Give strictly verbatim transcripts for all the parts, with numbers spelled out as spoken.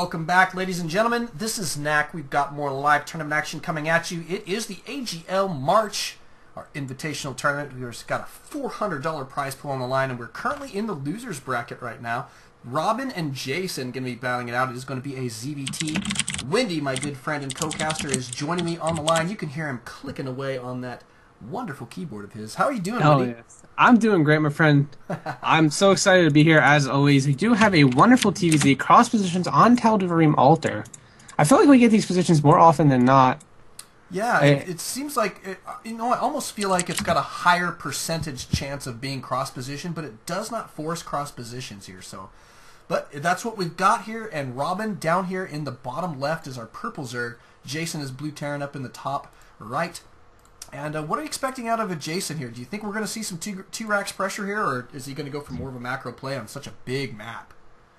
Welcome back, ladies and gentlemen. This is Knack. We've got more live tournament action coming at you. It is the A G L March, our invitational tournament. We've got a four hundred dollar prize pool on the line, and we're currently in the losers bracket right now. Robin and Jason going to be battling it out. It is going to be a Z V T. Wendy, my good friend and co-caster, is joining me on the line. You can hear him clicking away on that wonderful keyboard of his. How are you doing, Oh, Wendy? yes. I'm doing great, my friend. I'm so excited to be here, as always. We do have a wonderful T V Z, cross positions on Tal'Darim Altar. I feel like we get these positions more often than not. Yeah, I, it, it seems like, it, you know, I almost feel like it's got a higher percentage chance of being cross-position, but it does not force cross-positions here, so... But that's what we've got here, and Robin down here in the bottom left is our purple Zerg. Jason is blue Terran up in the top right. And uh, what are you expecting out of a Jason here? Do you think we're going to see some two, two racks pressure here, or is he going to go for more of a macro play on such a big map?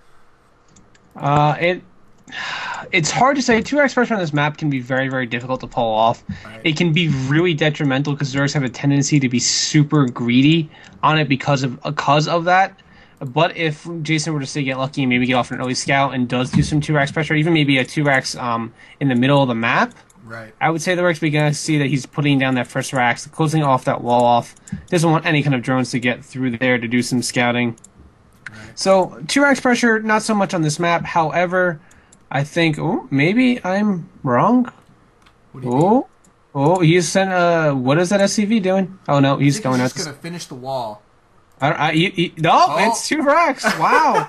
Uh, it It's hard to say. two X pressure on this map can be very, very difficult to pull off. Right. It can be really detrimental because Zergs have a tendency to be super greedy on it because of, because of that. But if Jason were to say get lucky and maybe get off an early scout and does do some two racks pressure, even maybe a two racks um, in the middle of the map, right. I would say the Rex begin to see that he's putting down that first racks, closing off that wall off. Doesn't want any kind of drones to get through there to do some scouting. Right. So two racks pressure, not so much on this map. However, I think oh maybe I'm wrong. What do you oh, mean? oh he's sent. Uh, what is that S C V doing? Oh no, he's I think going he's out. just going to finish the wall. I, don't- I, he, he, no, Oh. it's two racks. Wow.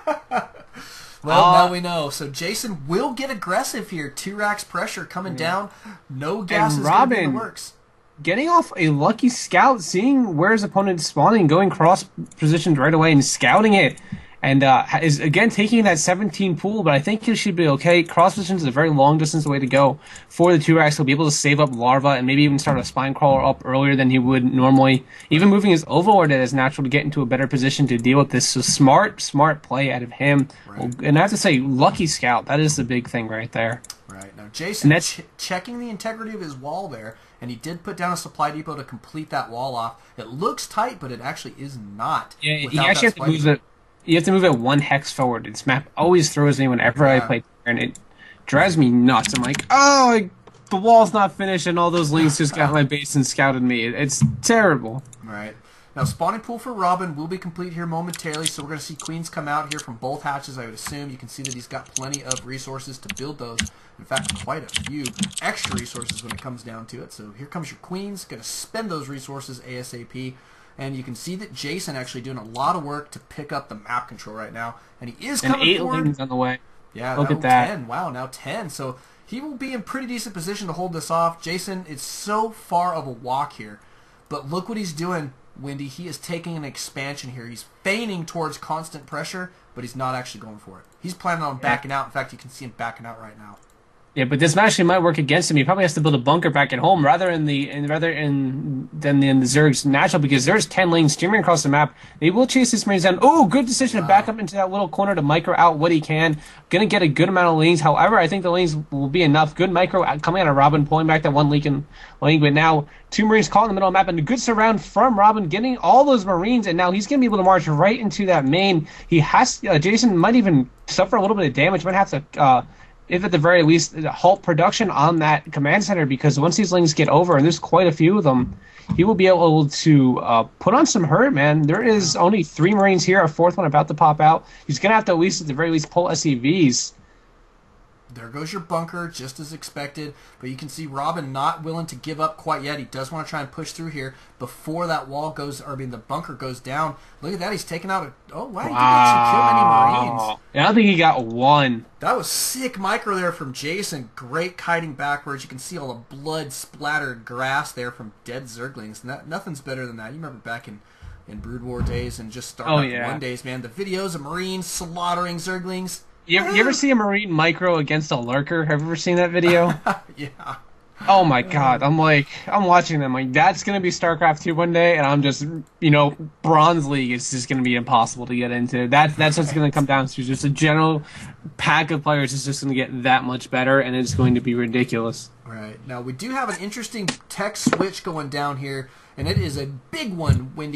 Well, Uh, now we know. So Jason will get aggressive here. Two racks pressure coming down. No gas And is going to be in Robin- the works. Getting off a lucky scout, seeing where his opponent is spawning, going cross positioned right away and scouting it, and uh, is again taking that seventeen pool. But I think he should be okay. Cross positions is a very long distance away to go for the two racks. He'll be able to save up larva and maybe even start a spine crawler up earlier than he would normally. Even moving his overlord is natural to get into a better position to deal with this. So smart, smart play out of him. Right. And I have to say, lucky scout. That is the big thing right there. Right. Now, Jason And that's- ch checking the integrity of his wall there, and he did put down a supply depot to complete that wall off. It looks tight, but it actually is not. Yeah, you without actually that have to supply move it. You have to move it one hex forward. This map always throws me whenever I Yeah. play, and it drives me nuts. I'm like, oh, I, the wall's not finished, and all those links just got my base and scouted me. It, it's terrible. Right. Now, spawning pool for Robin will be complete here momentarily, so we're going to see queens come out here from both hatches, I would assume. You can see that he's got plenty of resources to build those. In fact, quite a few extra resources when it comes down to it. So here comes your queens. Going to spend those resources ASAP. And you can see that Jason actually doing a lot of work to pick up the map control right now. And he is And coming eight forward. links on the way. Yeah, Look now at that. ten. Wow, now ten. So he will be in pretty decent position to hold this off. Jason, it's so far of a walk here. But look what he's doing, Wendy. He is taking an expansion here. He's feigning towards constant pressure, but he's not actually going for it. He's planning on backing out. In fact, you can see him backing out right now. Yeah, but this actually might work against him. He probably has to build a bunker back at home rather in the in, rather in than in the Zerg's natural, because there's ten lanes streaming across the map. They will chase these marines down. Oh, good decision Wow. to back up into that little corner to micro out what he can. Gonna get a good amount of lanes. However, I think the lanes will be enough. Good micro out- coming out of Robin, pulling back that one leaking lane. But now two marines caught in the middle of the map, and a good surround from Robin, getting all those marines, and now he's gonna be able to march right into that main. He has uh, Jason might even suffer a little bit of damage. Might have to. Uh, if at the very least, halt production on that command center, because once these lings get over, and there's quite a few of them, he will be able to uh, put on some hurt, man. There is only three Marines here, a fourth one about to pop out. He's going to have to at least, at the very least, pull S E Vs. There goes your bunker, just as expected. But you can see Robin not willing to give up quite yet. He does want to try and push through here before that wall goes, or I mean, the bunker goes down. Look at that. He's taking out a... Oh, wow. He didn't actually kill any Marines. Yeah, I don't think he got one. That was sick micro there from Jason. Great kiting backwards. You can see all the blood-splattered grass there from dead Zerglings. No, nothing's better than that. You remember back in, in Brood War days and just Oh, StarCraft yeah. one days, man. The videos of Marines slaughtering Zerglings. You ever, you ever see a Marine micro against a lurker? Have you ever seen that video? Yeah. Oh my god, I'm like, I'm watching them, like, that's gonna be StarCraft two one day, and I'm just, you know, Bronze League is just gonna be impossible to get into. That, that's what's gonna come down to, just a general pack of players is just gonna get that much better, and it's going to be ridiculous. Right. Now, we do have an interesting tech switch going down here, and it is a big one, Wendy.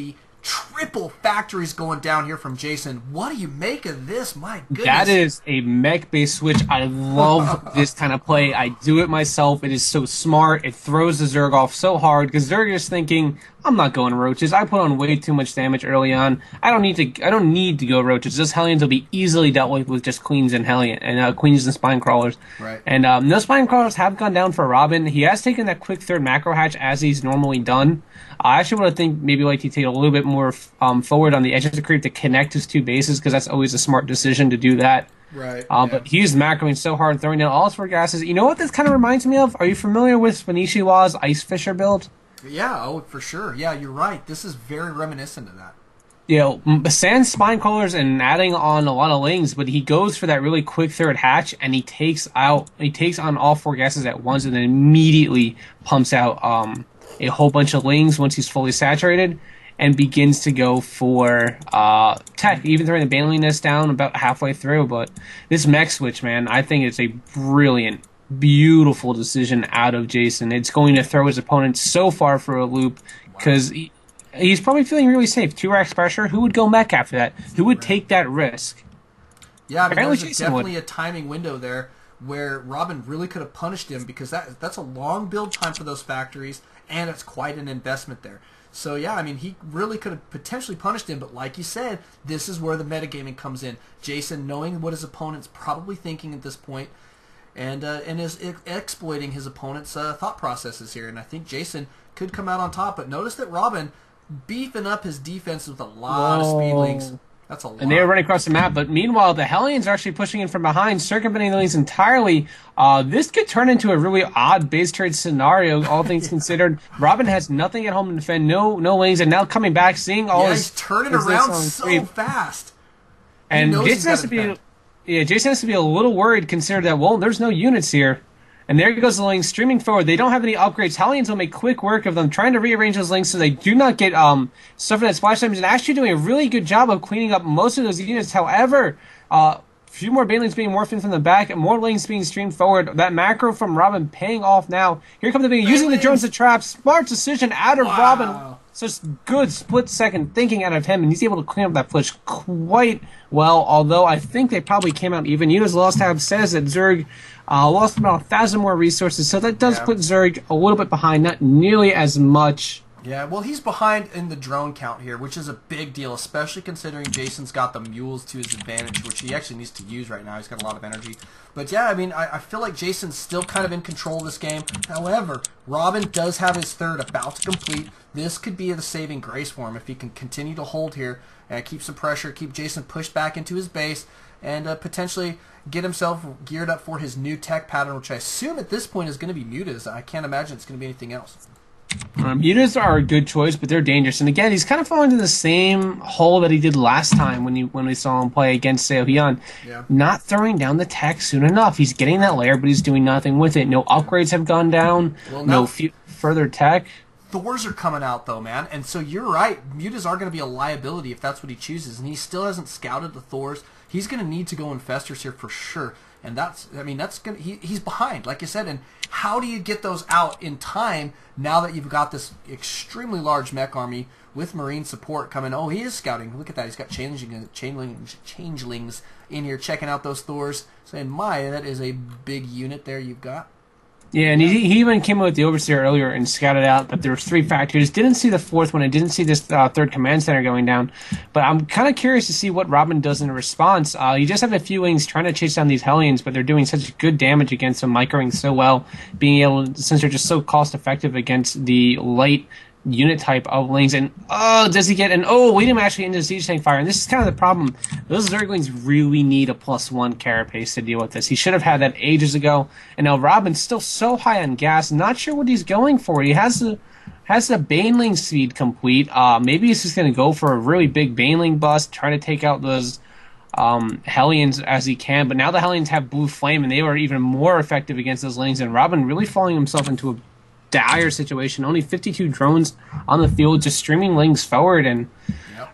triple factories going down here from Jason. What do you make of this? My goodness. That is a mech-based switch. I love this kind of play. I do it myself. It is so smart. It throws the Zerg off so hard because Zerg is thinking, I'm not going roaches. I put on way too much damage early on. I don't need to. I don't need to go roaches. Those Hellions will be easily dealt with with just queens and Hellion and uh, queens and spine crawlers. Right. And um, those spine crawlers have gone down for Robin. He has taken that quick third macro hatch as he's normally done. I actually want to think maybe like to take a little bit more um, forward on the edge of the creep to connect his two bases because that's always a smart decision to do that. Right. Uh, yeah. But he's macroing so hard, throwing down all his four gases. You know what this kind of reminds me of? Are you familiar with Spanishiwa's Ice Fisher build? Yeah, oh, for sure. Yeah, you're right. This is very reminiscent of that. You know, sans spine crawlers and adding on a lot of lings, but he goes for that really quick third hatch and he takes out, he takes on all four gases at once and then immediately pumps out um, a whole bunch of lings once he's fully saturated and begins to go for uh, tech, even throwing the Baneling Nest down about halfway through. But this mech switch, man, I think it's a brilliant, beautiful decision out of Jason. It's going to throw his opponent so far for a loop because he, he's probably feeling really safe. two racks pressure. Who would go mech after that? Who would take that risk? Yeah, I mean, Apparently there's a, Jason definitely would. a timing window there where Robin really could have punished him because that that's a long build time for those factories, and it's quite an investment there. So, yeah, I mean, he really could have potentially punished him, but like you said, this is where the metagaming comes in. Jason, knowing what his opponent's probably thinking at this point, and uh, and is e- exploiting his opponent's uh, thought processes here. And I think Jason could come out on top. But notice that Robin beefing up his defense with a lot Whoa. of speedlings. That's a lot. And they were running across the map, but meanwhile, the Hellions are actually pushing in from behind, circumventing the lanes entirely. Uh, this could turn into a really odd base trade scenario, all things yeah. considered. Robin has nothing at home to defend, no no lanes, and now coming back, seeing all yeah, his... he's turning his around so creep. fast. And Jason has to be... Defend. Yeah, Jason has to be a little worried, considering that, well, there's no units here. And there goes the lings streaming forward. They don't have any upgrades. Hellions will make quick work of them, trying to rearrange those lings so they do not get um stuff in that splash damage, and actually doing a really good job of cleaning up most of those units. However, uh, a few more Banelings being morphed in from the back, and more lings being streamed forward. That macro from Robin paying off now. Here comes the big using the drones to trap. Smart decision out of wow. Robin. Such good split-second thinking out of him, and he's able to clean up that push quite well, although I think they probably came out even. Una's Lost Tab says that Zerg uh, lost about a thousand more resources, so that does yeah. put Zerg a little bit behind, not nearly as much. Yeah, well, he's behind in the drone count here, which is a big deal, especially considering Jason's got the mules to his advantage, which he actually needs to use right now. He's got a lot of energy. But yeah, I mean, I, I feel like Jason's still kind of in control of this game. However, Robin does have his third about to complete. This could be the saving grace for him if he can continue to hold here and keep some pressure, keep Jason pushed back into his base, and uh, potentially get himself geared up for his new tech pattern, which I assume at this point is going to be mutas. I can't imagine it's going to be anything else. Um, mutas are a good choice, but they're dangerous. And again, he's kind of falling into the same hole that he did last time when he, when we saw him play against Seohyun. Yeah. Not throwing down the tech soon enough. He's getting that layer, but he's doing nothing with it. No upgrades have gone down. Well, no no f- further tech. Thors are coming out, though, man. And so you're right. Mutas are going to be a liability if that's what he chooses. And he still hasn't scouted the Thors. He's going to need to go Infestors here for sure. And that's, I mean, that's going to, he, he's behind, like you said. And how do you get those out in time now that you've got this extremely large mech army with Marine support coming? Oh, he is scouting. Look at that. He's got changeling, changelings, changelings in here checking out those Thors, saying, my, that is a big unit there you've got. Yeah, and he, he even came out with the Overseer earlier and scouted out that there was three factories. Didn't see the fourth one. I didn't see this uh, third command center going down. But I'm kind of curious to see what Robin does in response. Uh, you just have a few wings trying to chase down these Hellions, but they're doing such good damage against them, microing so well, being able to, since they're just so cost effective against the light unit type of lings. And oh, does he get an oh lead him actually into siege tank fire? And this is kind of the problem. Those Zerglings really need a plus one carapace to deal with this. He should have had that ages ago. And now Robin's still so high on gas, not sure what he's going for. He has the has the Baneling speed complete. Uh, maybe he's just going to go for a really big Baneling bust, try to take out those um, Hellions as he can. But now the Hellions have Blue Flame, and they are even more effective against those lings. And Robin really falling himself into a dire situation. Only fifty-two drones on the field, just streaming lings forward, and yep.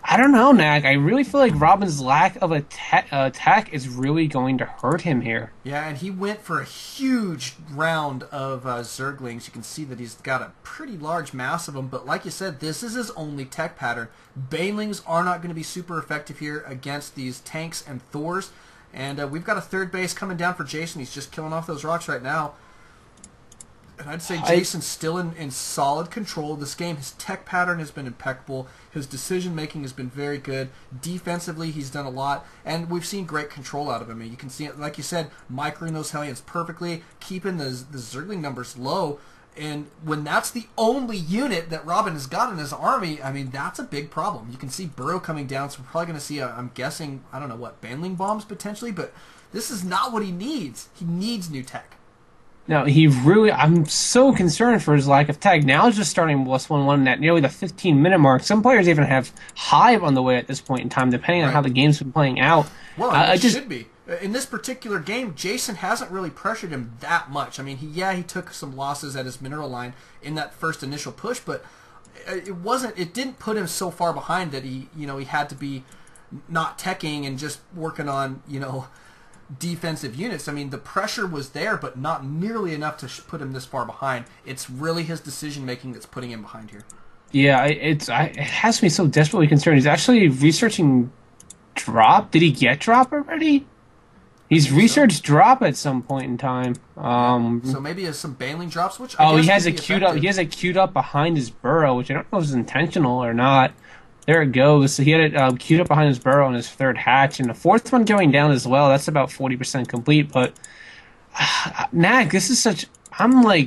I don't know, Nag. I really feel like Robin's lack of a te- uh, tech is really going to hurt him here. Yeah, and he went for a huge round of uh, Zerglings. You can see that he's got a pretty large mass of them, but like you said, this is his only tech pattern. Banelings are not going to be super effective here against these tanks and Thors, and uh, we've got a third base coming down for Jason. He's just killing off those rocks right now. And I'd say Jason's still in, in solid control of this game. His tech pattern has been impeccable. His decision-making has been very good. Defensively, he's done a lot. And we've seen great control out of him. You can see, it, like you said, microing those Hellions perfectly, keeping the, the Zergling numbers low. And when that's the only unit that Robin has got in his army, I mean, that's a big problem. You can see Burrow coming down, so we're probably going to see, a, I'm guessing, I don't know what, Baneling bombs potentially, but this is not what he needs. He needs new tech. No, he really, I'm so concerned for his lack of tag. Now he's just starting plus one one at nearly the fifteen minute mark. Some players even have Hive on the way at this point in time, depending on right. how the game's been playing out. Well, uh, it just, should be. In this particular game, Jason hasn't really pressured him that much. I mean, he yeah, he took some losses at his mineral line in that first initial push, but it wasn't, it didn't put him so far behind that he, you know, he had to be not teching and just working on, you know, defensive units. I mean, the pressure was there, but not nearly enough to sh- put him this far behind. It's really his decision making that's putting him behind here. Yeah, it's I, it has me so desperately concerned. He's actually researching drop. Did he get drop already? He's researched so. drop at some point in time. Um, so maybe has some Baneling drops. Which I oh, guess he has could it be queued effective. up. He has it queued up behind his burrow, which I don't know if is intentional or not. There it goes. So he had it uh, queued up behind his burrow on his third hatch, and the fourth one going down as well. That's about forty percent complete. But uh, Nag, this is such. I'm like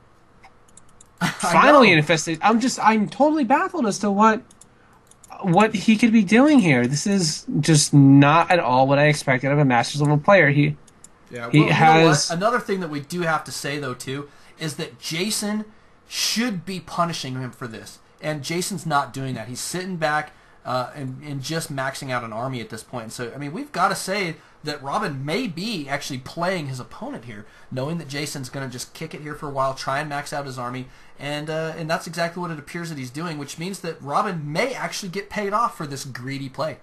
finally infested. I'm just. I'm totally baffled as to what what he could be doing here. This is just not at all what I expected of a Masters level player. He yeah. Well, he you has know what? Another thing that we do have to say though too is that Jason should be punishing him for this. And Jason's not doing that. He's sitting back uh, and, and just maxing out an army at this point. So, I mean, we've got to say that Robin may be actually playing his opponent here, knowing that Jason's going to just kick it here for a while, try and max out his army. And uh, and that's exactly what it appears that he's doing, which means that Robin may actually get paid off for this greedy play.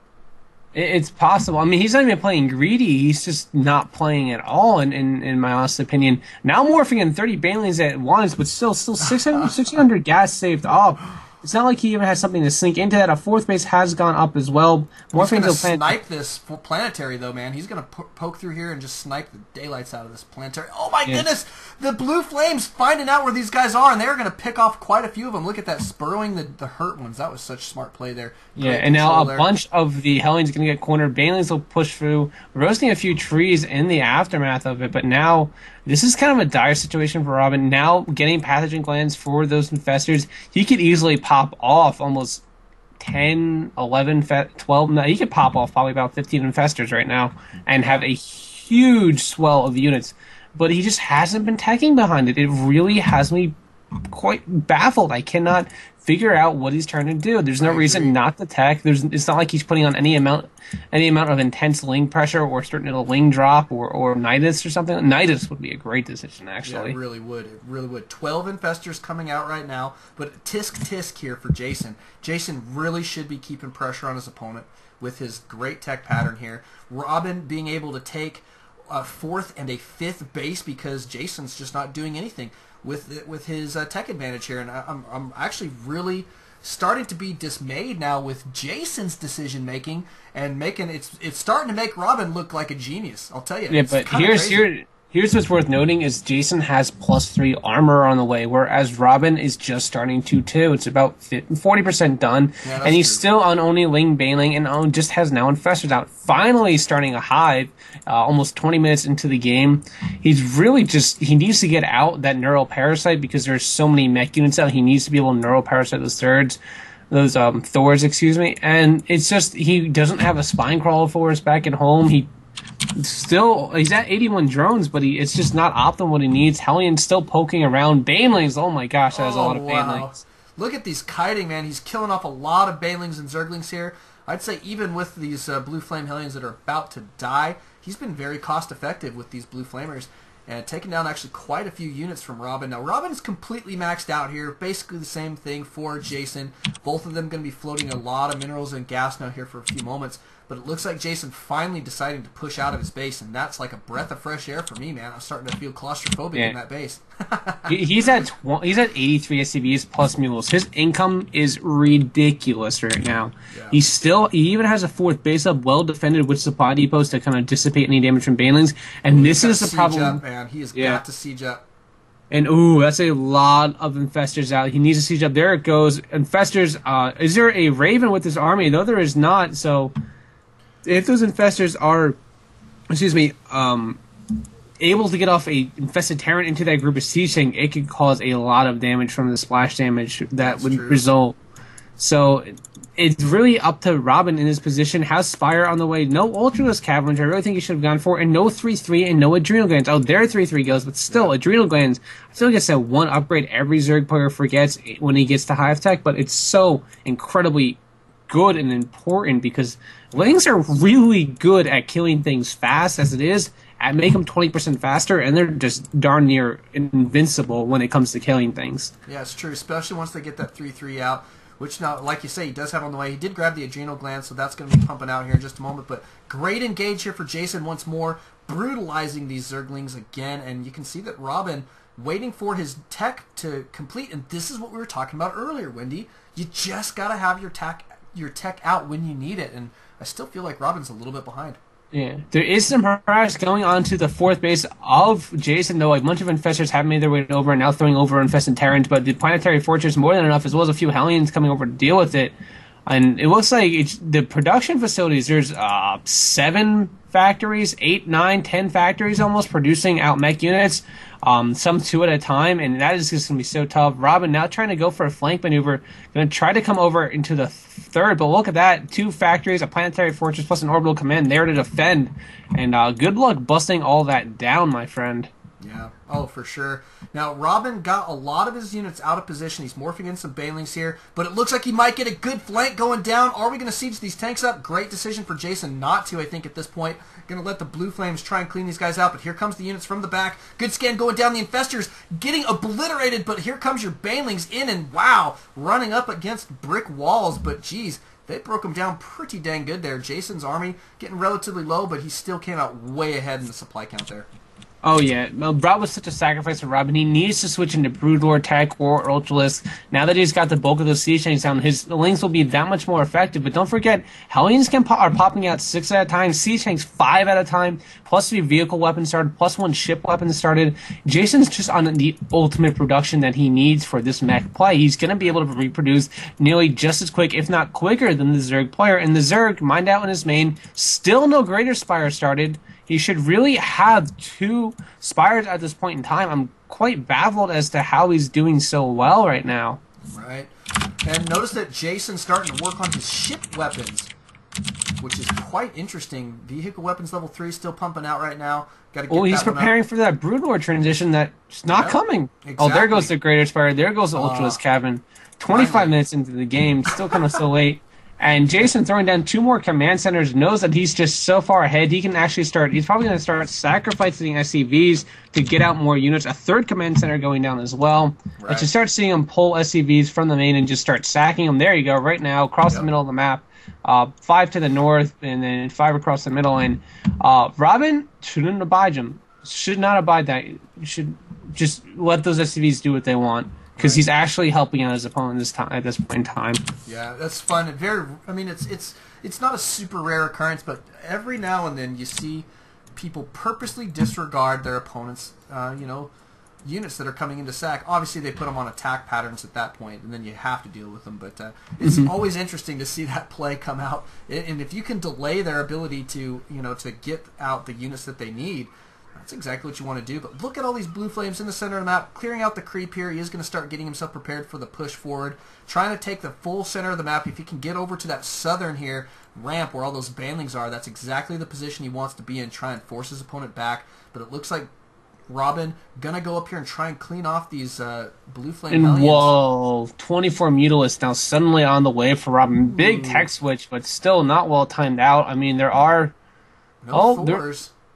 It's possible. I mean, he's not even playing greedy. He's just not playing at all, in, in, in my honest opinion. Now morphing in thirty Banelings at once, but still still six hundred, six hundred gas saved up. It's not like he even has something to sink into that. A fourth base has gone up as well. He's going to snipe this planetary, though, man. He's going to po- poke through here and just snipe the daylights out of this planetary. Oh, my yeah. goodness! The Blue Flames finding out where these guys are, and they're going to pick off quite a few of them. Look at that, spurrowing the, the hurt ones. That was such smart play there. Great yeah, and now a there. bunch of the Hellions going to get cornered. Banelings will push through, roasting a few trees in the aftermath of it, but now this is kind of a dire situation for Robin. Now getting pathogen glands for those infestors, he could easily pop off almost ten, eleven, twelve. No, he could pop off probably about fifteen infestors right now and have a huge swell of units. But he just hasn't been teching behind it. It really has me quite baffled. I cannot figure out what he's trying to do. There's no reason not to tech. There's, it's not like he's putting on any amount any amount of intense ling pressure or starting to ling drop or, or Nidus or something. Nidus would be a great decision, actually. Yeah, it really would. It really would. twelve infestors coming out right now, but tisk tisk here for Jason. Jason really should be keeping pressure on his opponent with his great tech pattern here. Robin being able to take a fourth and a fifth base because Jason's just not doing anything with with his uh, tech advantage here, and I, I'm I'm actually really starting to be dismayed now with Jason's decision making and making it's it's starting to make Robin look like a genius. I'll tell you. Yeah, it's but here's crazy. here here's what's worth noting is Jason has plus three armor on the way, whereas Robin is just starting to too. It's about forty percent done, yeah, and he's true. still on only Ling Baneling and on, just has now infestors out. Finally starting a hive. Uh, almost twenty minutes into the game, he's really just he needs to get out that neural parasite because there's so many mech units out. He needs to be able to neural parasite those thirds, those um Thors, excuse me. And it's just he doesn't have a spine crawler for us back at home. He still he's at eighty-one drones, but he it's just not optimal what he needs. Hellion's still poking around. Banelings, oh my gosh, that is oh, a lot of wow. Banelings. Look at these kiting, man. He's killing off a lot of Banelings and Zerglings here. I'd say even with these uh, Blue Flame Hellions that are about to die, he's been very cost effective with these Blue Flamers. and taking down actually quite a few units from Robin. Now, Robin is completely maxed out here. Basically the same thing for Jason. Both of them going to be floating a lot of minerals and gas now here for a few moments. But it looks like Jason finally deciding to push out of his base, and that's like a breath of fresh air for me, man. I'm starting to feel claustrophobic yeah. in that base. he's at tw- he's at eighty-three S C Vs plus mules. His income is ridiculous right now. Yeah. He's still he even has a fourth base up, well defended with supply depots to kind of dissipate any damage from banelings. And Ooh, this is the problem, up, man. He has yeah. got to siege up. And ooh, that's a lot of infestors out. He needs to siege up. There it goes. Infestors. Uh, is there a Raven with his army? No, there is not. So. If those infestors are, excuse me, um, able to get off a infested Terran into that group of sieging, it could cause a lot of damage from the splash damage that That's would true. result. So it's really up to Robin in his position. Has Spire on the way? No Ultralisk Cavalry, which I really think he should have gone for, and no three three and no Adrenal Glands. Oh, there are three three goes, but still, yeah. Adrenal Glands, I feel like it's that one upgrade every Zerg player forgets when he gets to Hive Tech, but it's so incredibly good and important because Lings are really good at killing things fast as it is, at make them twenty percent faster, and they're just darn near invincible when it comes to killing things. Yeah, it's true, especially once they get that three three out, which now, like you say, he does have on the way. He did grab the Adrenal Gland, so that's going to be pumping out here in just a moment, but great engage here for Jason once more, brutalizing these Zerglings again, and you can see that Robin waiting for his tech to complete, and this is what we were talking about earlier, Wendy. You just got to have your tech your tech out when you need it, and I still feel like Robin's a little bit behind. Yeah, there is some harass going on to the fourth base of Jason, though. A bunch of infestors have made their way over and now throwing over infested Terrans, but the Planetary Fortress more than enough, as well as a few Hellions coming over to deal with it. And it looks like it's, the production facilities, there's uh, seven factories, eight, nine, ten factories almost producing out mech units, um, some two at a time, and that is just going to be so tough. Robin now trying to go for a flank maneuver, going to try to come over into the third, but look at that, two factories, a Planetary Fortress, plus an orbital command there to defend, and uh, good luck busting all that down, my friend. Yeah, oh, for sure. Now, Robin got a lot of his units out of position. He's morphing in some Banelings here, but it looks like he might get a good flank going down. Are we going to siege these tanks up? Great decision for Jason not to, I think, at this point. Going to let the Blue Flames try and clean these guys out, but here comes the units from the back. Good scan going down. The Infestors getting obliterated, but here comes your Banelings in, and wow, running up against brick walls, but geez, they broke him down pretty dang good there. Jason's army getting relatively low, but he still came out way ahead in the supply count there. Oh, yeah. Well, Broad was such a sacrifice for Robin. He needs to switch into Broodlord, Tech, or Ultralisk. Now that he's got the bulk of those siege tanks down, his Lings will be that much more effective. But don't forget, Hellions can po- are popping out six at a time, siege tanks five at a time, plus three vehicle weapons started, plus one ship weapon started. Jason's just on the ultimate production that he needs for this mech play. He's going to be able to reproduce nearly just as quick, if not quicker, than the Zerg player. And the Zerg, mined out in his main, still no Greater Spire started. He should really have two Spires at this point in time. I'm quite baffled as to how he's doing so well right now. Right. And notice that Jason's starting to work on his ship weapons, which is quite interesting. Vehicle weapons level three still pumping out right now. Got to get Well, he's that preparing for that Broodlord transition that's not yep, coming. Exactly. Oh, there goes the Greater Spire. There goes the uh, Ultralisk Cabin. twenty-five finally. minutes into the game, still kind of so late. And Jason throwing down two more command centers knows that he's just so far ahead. He can actually start, he's probably going to start sacrificing S C Vs to get out more units. A third command center going down as well. Right. But you start seeing him pull S C Vs from the main and just start sacking them. There you go, right now, across yep. the middle of the map. Uh, five to the north and then five across the middle. And uh, Robin shouldn't abide him. Should not abide that. You should just let those S C Vs do what they want. Because he's actually helping out his opponent this time at this point in time. Yeah, that's fun. And very, I mean, it's it's it's not a super rare occurrence, but every now and then you see people purposely disregard their opponent's, uh, you know, units that are coming into sack. Obviously, they put them on attack patterns at that point, and then you have to deal with them. But uh, it's mm-hmm. always interesting to see that play come out. And if you can delay their ability to, you know, to get out the units that they need, that's exactly what you want to do. But look at all these Blue Flames in the center of the map, clearing out the creep here. He is going to start getting himself prepared for the push forward, trying to take the full center of the map. If he can get over to that southern here ramp where all those Banlings are, that's exactly the position he wants to be in, try and force his opponent back. But it looks like Robin going to go up here and try and clean off these uh, Blue Flame and Hellions. Whoa, twenty-four Mutalisks now suddenly on the way for Robin. Big Ooh. tech switch, but still not well timed out. I mean, there are... No oh, fours.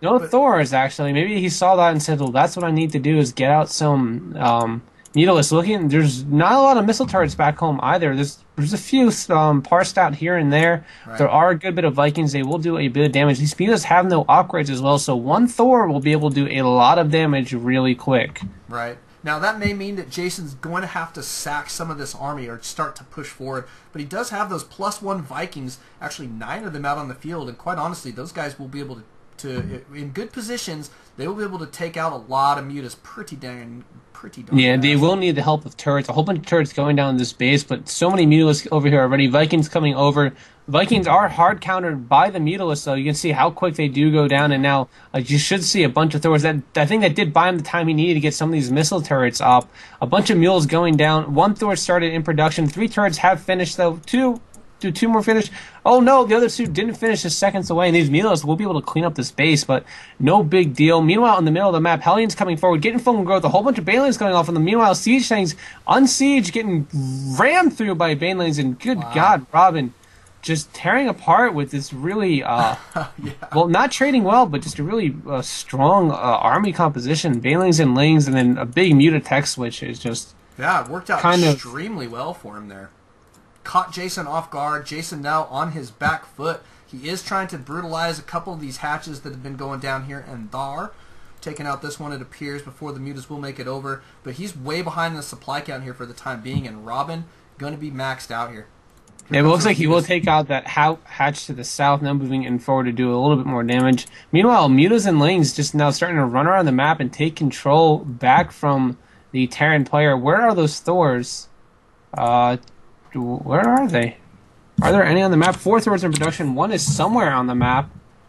No But Thors, actually. Maybe he saw that and said, well, that's what I need to do is get out some um, Needless. Looking, there's not a lot of missile turrets back home either. There's there's a few um, parsed out here and there. right. There are a good bit of Vikings. They will do a bit of damage. These Needless have no upgrades as well, so one Thor will be able to do a lot of damage really quick. Right. Now, that may mean that Jason's going to have to sack some of this army or start to push forward, but he does have those plus one Vikings, actually nine of them out on the field, and quite honestly, those guys will be able to, to in good positions, they will be able to take out a lot of mutas pretty dang, pretty darn Yeah, fast. they will need the help of turrets. A whole bunch of turrets going down this base, but so many Mutalisks over here already. Vikings coming over. Vikings are hard countered by the Mutalisks, though. You can see how quick they do go down, and now uh, you should see a bunch of Thors. That I think that did buy him the time he needed to get some of these missile turrets up. A bunch of mules going down. One Thor started in production. Three turrets have finished, though. Two, do two more finish. Oh no, the other two didn't finish just seconds away, and these Mutalisks will be able to clean up this base, but no big deal. Meanwhile, in the middle of the map, Hellions coming forward, getting full growth. A whole bunch of Banelings going off, and the meanwhile, Siege things, Unsiege getting rammed through by Banelings, and good Wow. God, Robin just tearing apart with this really, uh, yeah. well, not trading well, but just a really uh, strong uh, army composition. Banelings and Lings, and then a big Muta tech switch is just Yeah, it worked out kind of- extremely well for him there. Caught Jason off guard. Jason now on his back foot. He is trying to brutalize a couple of these hatches that have been going down here and there. Taking out this one, it appears, before the Mutas will make it over. But he's way behind the supply count here for the time being, and Robin going to be maxed out here. Yeah, it looks like he will take out that ha- hatch to the south, now moving in forward to do a little bit more damage. Meanwhile, Mutas and Lings just now starting to run around the map and take control back from the Terran player. Where are those Thors? Uh, where are they? Are there any on the map? Four Thors in production. One is somewhere on the map,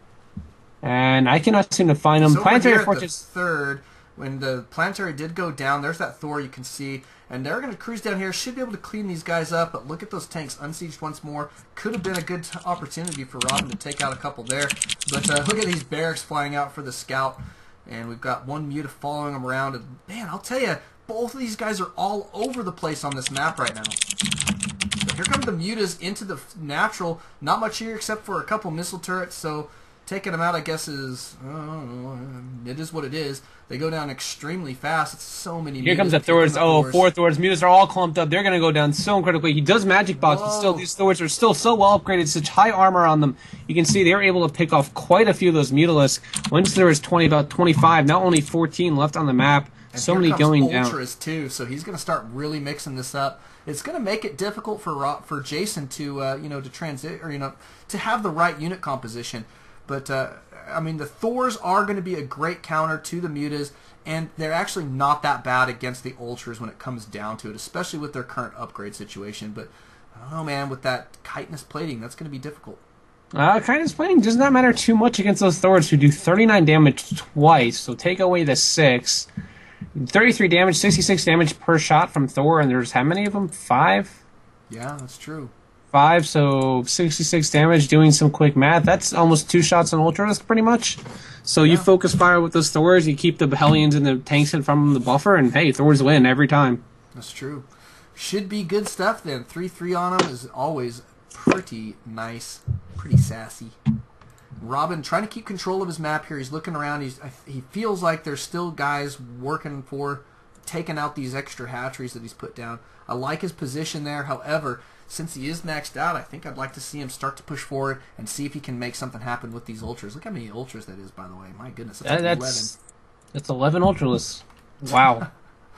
and I cannot seem to find them. So over Planetary here at the Fortress. third, when the planetary did go down, there's that Thor you can see, and they're going to cruise down here. Should be able to clean these guys up, but look at those tanks unsieged once more. Could have been a good t- opportunity for Robin to take out a couple there, but uh, look at these barracks flying out for the scout, and we've got one Muta following them around. And man, I'll tell you, both of these guys are all over the place on this map right now. So here come the Mutas into the f- natural. Not much here except for a couple missile turrets, so taking them out, I guess, is, I don't know, it is what it is. They go down extremely fast. It's so many Here Mutas comes the picking Thors. up Oh, Thors. four Thors. Mutas are all clumped up. They're going to go down so incredibly. He does Magic Box, but still, Whoa. these Thors are still so well upgraded. Such high armor on them. You can see they're able to pick off quite a few of those Mutalisks. Once there was twenty, about twenty-five, now only fourteen left on the map. And So here many comes going down. Ultras too, so he's going to start really mixing this up. It's going to make it difficult for Ro- for Jason to uh, you know to transit or you know to have the right unit composition. But uh, I mean, the Thors are going to be a great counter to the Mutas, and they're actually not that bad against the Ultras when it comes down to it, especially with their current upgrade situation. But oh man, with that chitinous plating, that's going to be difficult. Uh, kind of explaining does not matter too much against those Thors who do thirty-nine damage twice. So take away the six. thirty-three damage, sixty-six damage per shot from Thor, and there's how many of them? Five? Yeah, that's true. Five, so sixty-six damage, doing some quick math. That's almost two shots on Ultralisk, pretty much. So you Yeah. focus fire with those Thors, you keep the Hellions and the tanks in from the buffer, and hey, Thors win every time. That's true. Should be good stuff then. three three on him is always pretty nice, pretty sassy. Robin trying to keep control of his map here. He's looking around. He's he feels like there's still guys working for taking out these extra hatcheries that he's put down. I like his position there. However, since he is maxed out, I think I'd like to see him start to push forward and see if he can make something happen with these Ultras. Look how many Ultras that is, by the way. My goodness, that's, That- like that's that's eleven Ultralisks. Wow.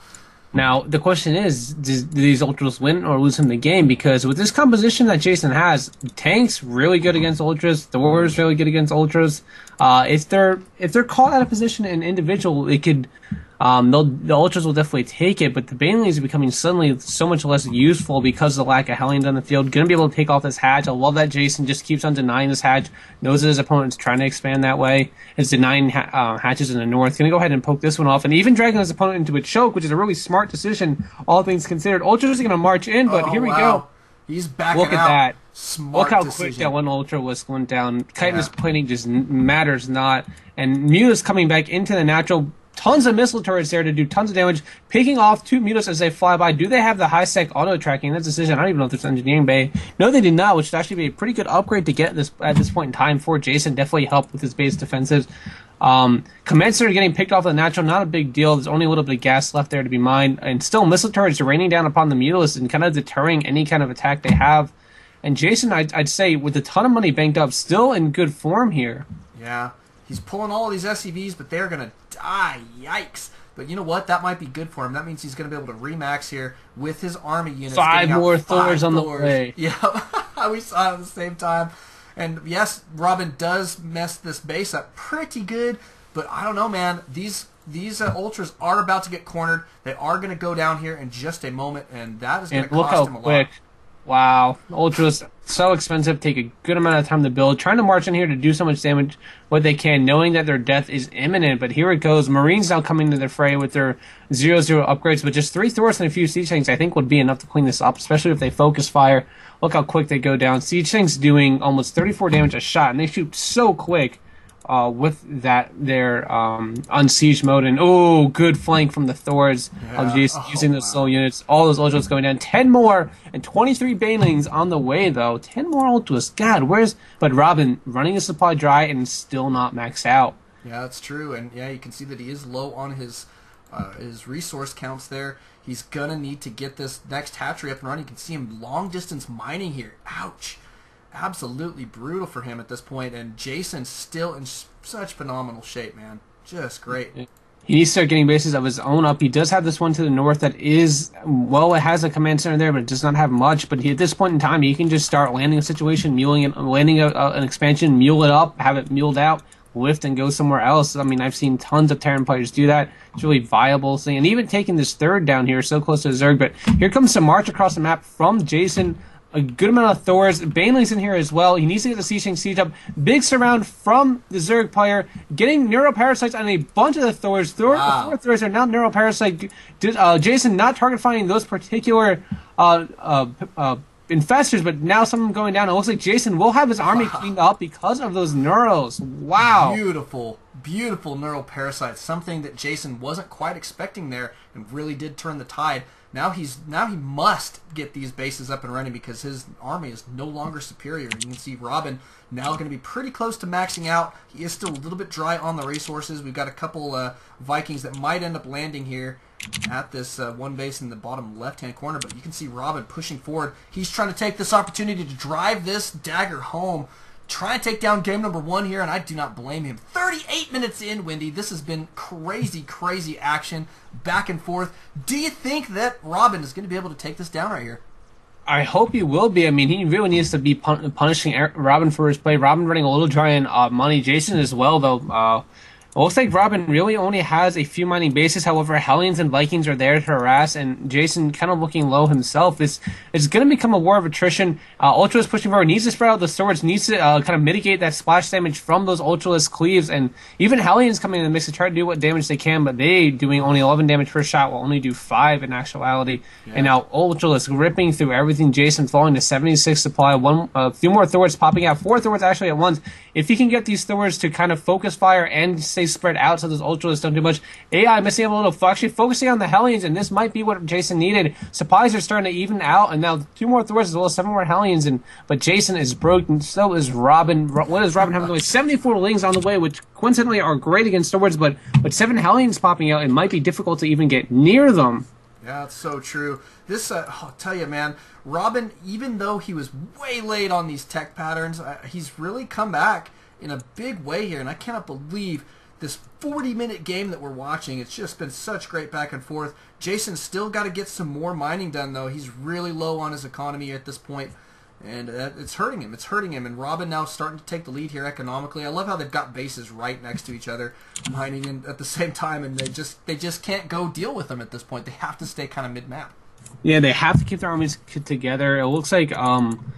Now, the question is, does, do these Ultras win or lose him the game? Because with this composition that Jason has, tanks really good against Ultras, Thors really good against Ultras. Uh, if they're if they're caught out of position in individual, it could um, they'll, the Ultras will definitely take it. But the Banelings are becoming suddenly so much less useful because of the lack of Hellions on the field. Going to be able to take off this hatch. I love that Jason just keeps on denying this hatch. Knows that his opponent's trying to expand that way. Is denying ha- uh, hatches in the north. Going to go ahead and poke this one off, and even dragging his opponent into a choke, which is a really smart decision, all things considered. Ultras are going to march in, but Oh, here we wow. go. He's backing Look at out. that. Smart Look how decision. quick that one Ultralisk went down. Chitinous Yeah. plating just n- matters not. And Mutas coming back into the natural. Tons of missile turrets there to do tons of damage. Picking off two Mutas as they fly by. Do they have the high sec auto tracking? That's a decision. I don't even know if there's engineering bay. No, they did not, which would actually be a pretty good upgrade to get this at this point in time for Jason. Definitely help with his base defensives. Um, Commencer getting picked off the natural, not a big deal. There's only a little bit of gas left there to be mined. And still, missile turrets raining down upon the Mutalisks and kind of deterring any kind of attack they have. And Jason, I'd, I'd say, with a ton of money banked up, still in good form here. Yeah, he's pulling all of these S C Vs, but they're going to die. Yikes. But you know what? That might be good for him. That means he's going to be able to remax here with his army units. Five more Thors on the way. Yeah, we saw it at the same time. And yes, Robin does mess this base up pretty good, but I don't know, man. These these uh, Ultras are about to get cornered. They are going to go down here in just a moment, and that is going to cost him a quick. lot. Wow, Ultras so expensive, take a good amount of time to build, trying to march in here to do so much damage what they can, knowing that their death is imminent. But here it goes. Marines now coming to the fray with their zero zero upgrades, but just three Thors and a few Siege Tanks I think would be enough to clean this up, especially if they focus fire. Look how quick they go down. Siege Tanks doing almost thirty-four damage a shot, and they shoot so quick uh, with that their um, unsiege mode. And oh, good flank from the Thors yeah. of Jason oh, using those wow. slow units. All those Ultras going down. ten more and twenty-three Banelings on the way, though. ten more Ultras. God, where's... But Robin running his supply dry and still not maxed out. Yeah, that's true. And yeah, you can see that he is low on his uh, his resource counts there. He's going to need to get this next hatchery up and running. You can see him long-distance mining here. Ouch. Absolutely brutal for him at this point. And Jason's still in such phenomenal shape, man. Just great. He needs to start getting bases of his own up. He does have this one to the north that is, well, it has a command center there, but it does not have much. But he, at this point in time, he can just start landing a situation, muling it, landing a, a, an expansion, mule it up, have it muled out, lift and go somewhere else. I mean, I've seen tons of Terran players do that. It's really viable thing. And even taking this third down here, so close to Zerg. But here comes some march across the map from Jason. A good amount of Thors. Baneling's in here as well. He needs to get the Siege Tank siege up. Big surround from the Zerg player. Getting Neuroparasites on a bunch of the Thors. Thor, wow. Four Thors are now Neuroparasite. Uh, Jason not target finding those particular uh, uh, uh, infestors, but now some of them going down. It looks like Jason will have his army wow. cleaned up because of those Neuros. Wow. Beautiful, beautiful Neuroparasites. Something that Jason wasn't quite expecting there and really did turn the tide. Now he's now he must get these bases up and running because his army is no longer superior. You can see Robin now going to be pretty close to maxing out. He is still a little bit dry on the resources. We've got a couple uh, Vikings that might end up landing here at this uh, one base in the bottom left-hand corner, but you can see Robin pushing forward. He's trying to take this opportunity to drive this dagger home. Try and take down game number one here, and I do not blame him. thirty-eight minutes in, Wendy. This has been crazy, crazy action, back and forth. Do you think that Robin is going to be able to take this down right here? I hope he will be. I mean, he really needs to be pun punishing Robin for his play. Robin running a little dry on uh, money. Jason as well, though. Uh, it looks like Robin really only has a few mining bases. However, Hellions and Vikings are there to harass, and Jason kind of looking low himself. This is going to become a war of attrition. Uh, Ultra is pushing forward, needs to spread out the swords, needs to uh, kind of mitigate that splash damage from those Ultraless cleaves, and even Hellions coming in the mix to try to do what damage they can, but they doing only eleven damage per shot will only do five in actuality. Yeah. And now Ultraless ripping through everything. Jason falling to seventy-six supply, one a uh, few more Thors popping out, four Thors actually at once. If he can get these Thors to kind of focus fire and stay spread out so those Ultralists don't do much, A I missing up a little, actually focusing on the Hellions, and this might be what Jason needed. Supplies are starting to even out, and now two more Thors as well as seven more Hellions, and but Jason is broken, so is Robin. What does Robin have on the way? seventy-four Lings on the way, which coincidentally are great against Thors, but but seven Hellions popping out, it might be difficult to even get near them. Yeah, it's so true. This, uh, I'll tell you, man, Robin, even though he was way late on these tech patterns, uh, he's really come back in a big way here, and I cannot believe this forty-minute game that we're watching. It's just been such great back and forth. Jason's still got to get some more mining done, though. He's really low on his economy at this point, and uh, it's hurting him. It's hurting him, and Robin now starting to take the lead here economically. I love how they've got bases right next to each other, mining in at the same time, and they just they just can't go deal with them at this point. They have to stay kind of mid-map. Yeah, they have to keep their armies together. It looks like um.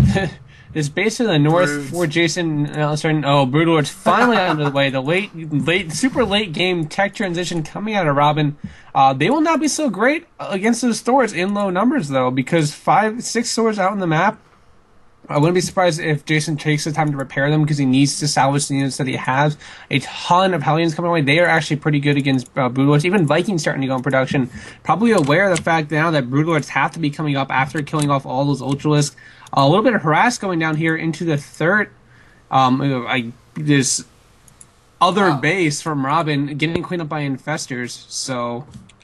This base to the north Broods. for Jason, uh, starting, oh, Broodlord's finally out of the way. The late, late, super late game tech transition coming out of Robin. Uh, they will not be so great against those Thors in low numbers, though, because five, six Thors out on the map. I wouldn't be surprised if Jason takes the time to repair them because he needs to salvage the units that he has. A ton of Hellions coming away. They are actually pretty good against uh, Broodlords. Even Vikings starting to go in production. Probably aware of the fact now that Broodlords have to be coming up after killing off all those Ultralisks. A little bit of harass going down here into the third. Um, I this other Wow. base from Robin, getting cleaned up by infestors. So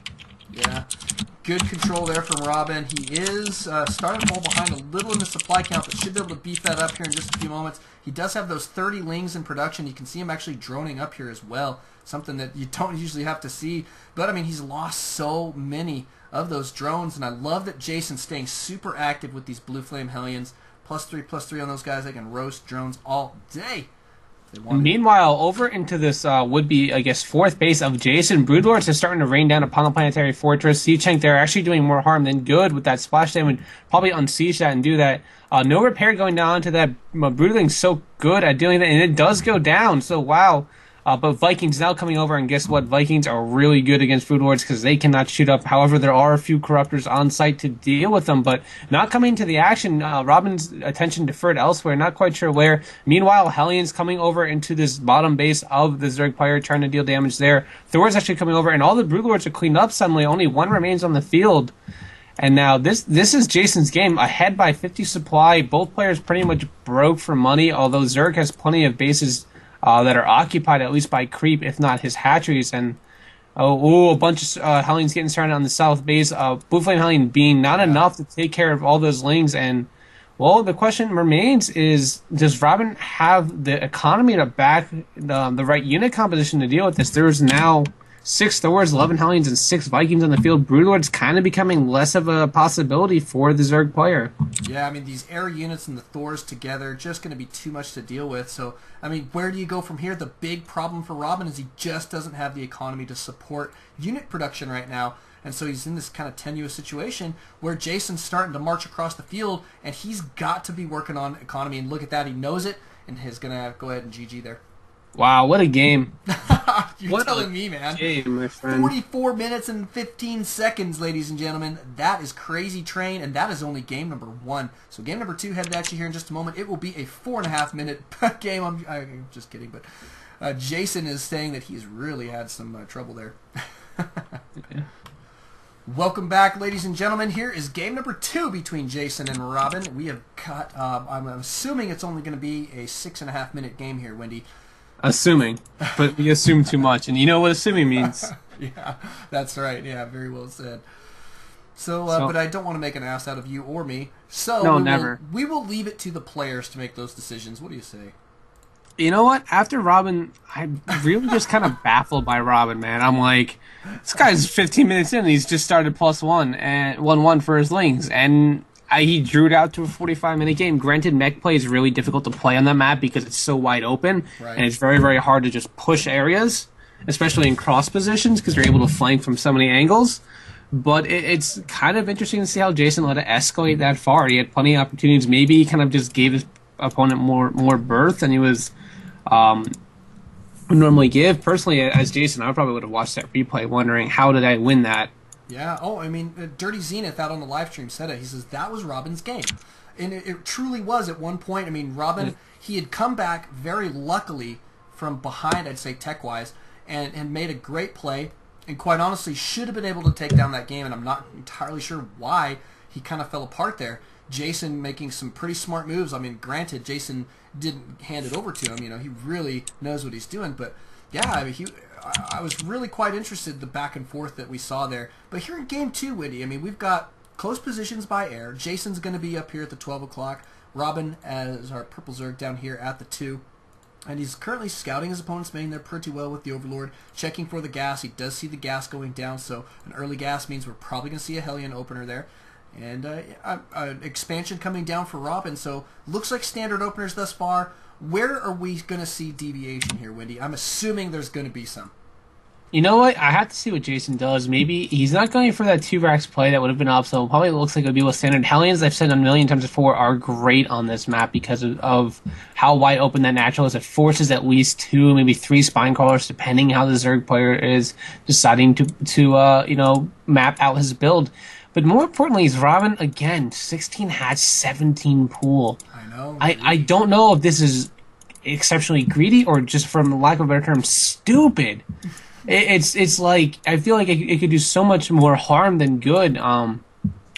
Yeah. Good control there from Robin. He is uh, starting to fall behind a little in the supply count, but should be able to beef that up here in just a few moments. He does have those thirty lings in production. You can see him actually droning up here as well, something that you don't usually have to see. But, I mean, he's lost so many of those drones, and I love that Jason's staying super active with these Blue Flame Hellions. Plus three, plus three on those guys. They can roast drones all day. They want it. meanwhile, over into this uh, would-be, I guess, fourth base of Jason, Broodlords is starting to rain down upon the Planetary Fortress. Siege they're actually doing more harm than good with that splash damage. Probably unsiege that and do that. Uh, no repair going down to that. Uh, Broodling's so good at doing that, and it does go down. So, wow. Uh, but Vikings now coming over, and guess what? Vikings are really good against Broodlords because they cannot shoot up. However, there are a few Corruptors on site to deal with them, but not coming to the action. Uh, Robin's attention deferred elsewhere, not quite sure where. Meanwhile, Hellions coming over into this bottom base of the Zerg player, trying to deal damage there. Thor's actually coming over, and all the Broodlords are cleaned up suddenly. Only one remains on the field. And now this this is Jason's game, ahead by fifty supply. Both players pretty much broke for money, although Zerg has plenty of bases Uh, that are occupied at least by creep, if not his hatcheries. And oh, ooh, a bunch of uh, Hellions getting started on the south base. Uh, Blue Flame Hellion being not enough to take care of all those lings. And, well, the question remains is, does Robin have the economy to back the, the right unit composition to deal with this? There's now six Thors, eleven Hellions, and six Vikings on the field. Broodlord's kind of becoming less of a possibility for the Zerg player. Yeah, I mean, these air units and the Thors together just going to be too much to deal with. So, I mean, where do you go from here? The big problem for Robin is he just doesn't have the economy to support unit production right now. And so he's in this kind of tenuous situation where Jason's starting to march across the field, and he's got to be working on economy. And look at that, he knows it, and he's going to go ahead and G G there. Wow, what a game. You're What telling a me, man. game, my friend. forty-four minutes and fifteen seconds, ladies and gentlemen. That is Crazy Train, and that is only game number one. So game number two headed at you here in just a moment. It will be a four and a half minute game. I'm, I'm just kidding, but uh, Jason is saying that he's really had some uh, trouble there. Yeah. Welcome back, ladies and gentlemen. Here is game number two between Jason and Robin. We have got, uh, I'm assuming it's only going to be a six and a half minute game here, Wendy. Assuming, but we assume too much, and you know what assuming means. Yeah, that's right. Yeah, very well said. So, uh, So- but I don't want to make an ass out of you or me. So No, we never. Will, we will leave it to the players to make those decisions. What do you say? You know what? After Robin, I'm really just kind of baffled by Robin, man. I'm like, this guy's fifteen minutes in, and he's just started plus one and one one for his lings, and I, he drew it out to a forty-five minute game. Granted, mech play is really difficult to play on that map because it's so wide open, Right. and it's very, very hard to just push areas, especially in cross positions because you're able to flank from so many angles. But it, it's kind of interesting to see how Jason let it escalate that far. He had plenty of opportunities. Maybe he kind of just gave his opponent more more berth than he was um, would normally give. Personally, as Jason, I probably would have watched that replay wondering how did I win that. Yeah. Oh, I mean, uh, Dirty Zenith out on the live stream said it. He says that was Robin's game, and it, it truly was at one point. I mean, Robin, Yeah. he had come back very luckily from behind, I'd say tech-wise, and, and made a great play, and quite honestly should have been able to take down that game, and I'm not entirely sure why he kind of fell apart there. Jason making some pretty smart moves. I mean, granted, Jason didn't hand it over to him. You know, he really knows what he's doing, but yeah, I mean, he... I was really quite interested in the back and forth that we saw there. But here in game two, Whitty, I mean, we've got close positions by air. Jason's going to be up here at the twelve o'clock. Robin as our Purple Zerg down here at the two. And he's currently scouting his opponent's main there pretty well with the Overlord, checking for the gas. He does see the gas going down, so an early gas means we're probably going to see a Hellion opener there. And uh, uh, an expansion coming down for Robin, so looks like standard openers thus far. Where are we going to see deviation here, Wendy? I'm assuming there's going to be some. You know what? I have to see what Jason does. Maybe he's not going for that two Rax play that would have been up, so probably looks like it would be with standard. Hellions, I've said a million times before, are great on this map because of, of how wide open that natural is. It forces at least two, maybe three spine crawlers, depending how the Zerg player is deciding to, to uh, you know, map out his build. But more importantly, is Robin, again, sixteen hatch, seventeen pool. I know. I, I don't know if this is exceptionally greedy or just, from lack of a better term, stupid. It, it's it's like, I feel like it, it could do so much more harm than good. Um,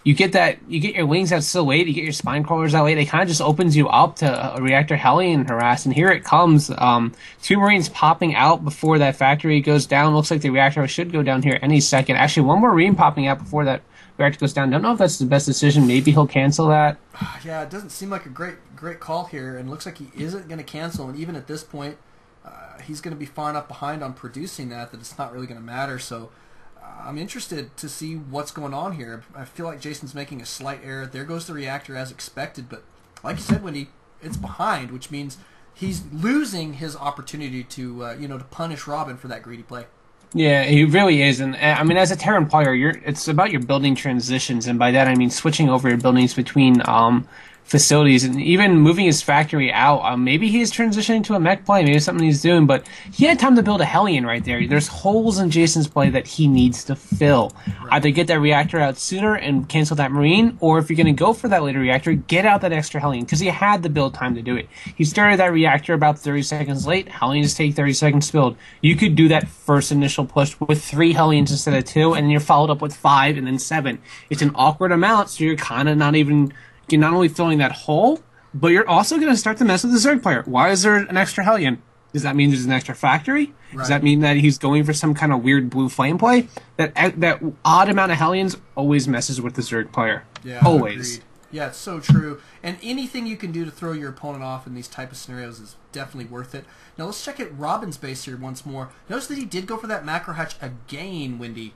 you get that you get your wings out so late, you get your spine crawlers out late. It kind of just opens you up to a reactor Hellion harass, and here it comes. Um, two Marines popping out before that factory goes down. Looks like the reactor should go down here any second. Actually, one more Marine popping out before that reactor goes down. Don't know if that's the best decision. Maybe he'll cancel that. Yeah, it doesn't seem like a great great call here, and looks like he isn't going to cancel. And even at this point, uh, he's going to be far enough behind on producing that that it's not really going to matter. So. I'm interested to see what's going on here. I feel like Jason's making a slight error. There goes the reactor as expected, but like you said, Wendy, it's behind, which means he's losing his opportunity to, uh, you know, to punish Robin for that greedy play. Yeah, he really is, and I mean, as a Terran player, you're it's about your building transitions, and by that I mean switching over your buildings between um, facilities, and even moving his factory out. Um, maybe he is transitioning to a mech play, maybe something he's doing, but he had time to build a Hellion right there. There's holes in Jason's play that he needs to fill. Right. Either get that reactor out sooner and cancel that Marine, or if you're going to go for that later reactor, get out that extra Hellion, because he had the build time to do it. He started that reactor about thirty seconds late. Hellions take thirty seconds to build. You could do that first initial push with three Hellions instead of two, and then you're followed up with five and then seven. It's an awkward amount, so you're kind of not even... You're not only filling that hole, but you're also going to start to mess with the Zerg player. Why is there an extra Hellion? Does that mean there's an extra factory? Right. Does that mean that he's going for some kind of weird blue flame play? That that odd amount of Hellions always messes with the Zerg player. Yeah, always. Agreed. Yeah, it's so true. And anything you can do to throw your opponent off in these type of scenarios is definitely worth it. Now let's check at Robin's base here once more. Notice that he did go for that macro hatch again, Wendy.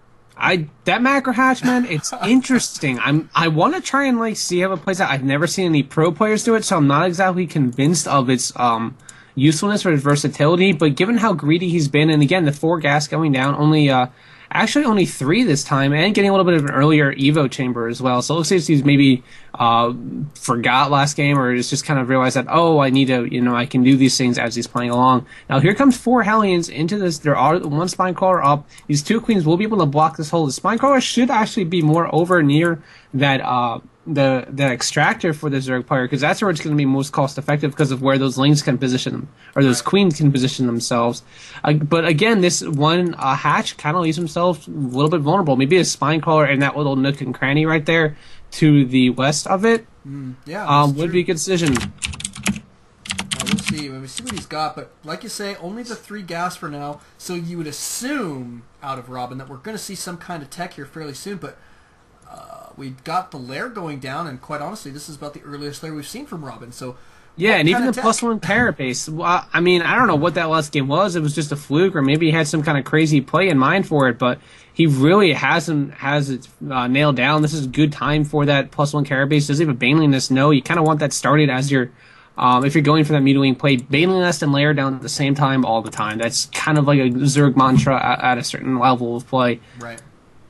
I that macro hatch, man, it's interesting. I'm I want to try and like see how it plays out. I've never seen any pro players do it, so I'm not exactly convinced of its um usefulness or its versatility. But given how greedy he's been, and again the four gas going down, only uh actually only three this time, and getting a little bit of an earlier Evo chamber as well. So it looks like he's maybe uh, forgot last game, or has just kind of realized that, oh, I need to, you know, I can do these things as he's playing along. Now here comes four Hellions into this. There are one Spine Crawler up. These two Queens will be able to block this hole. The Spine Crawler should actually be more over near that uh, the the extractor for the Zerg player, because that's where it's going to be most cost effective because of where those Lings can position them, or those Queens can position themselves. Uh, but again, this one uh, hatch kind of leaves himself a little bit vulnerable. Maybe a Spine Crawler in that little nook and cranny right there to the west of it mm, yeah, um, would be a good decision. Well, we'll see. When we see what he's got, but like you say, only the three gas for now. So you would assume out of Robin that we're going to see some kind of tech here fairly soon, but Uh, we've got the lair going down, and quite honestly, this is about the earliest lair we've seen from Robin. So, yeah, and even the plus one carapace. Well, I mean, I don't know what that last game was. It was just a fluke, or maybe he had some kind of crazy play in mind for it. But he really hasn't has it uh, nailed down. This is a good time for that plus one carapace. Does he have a Baneling Nest? No. You kind of want that started as your um, if you're going for that mutilating play. Baneling Nest and lair down at the same time all the time. That's kind of like a Zerg mantra at, at a certain level of play. Right.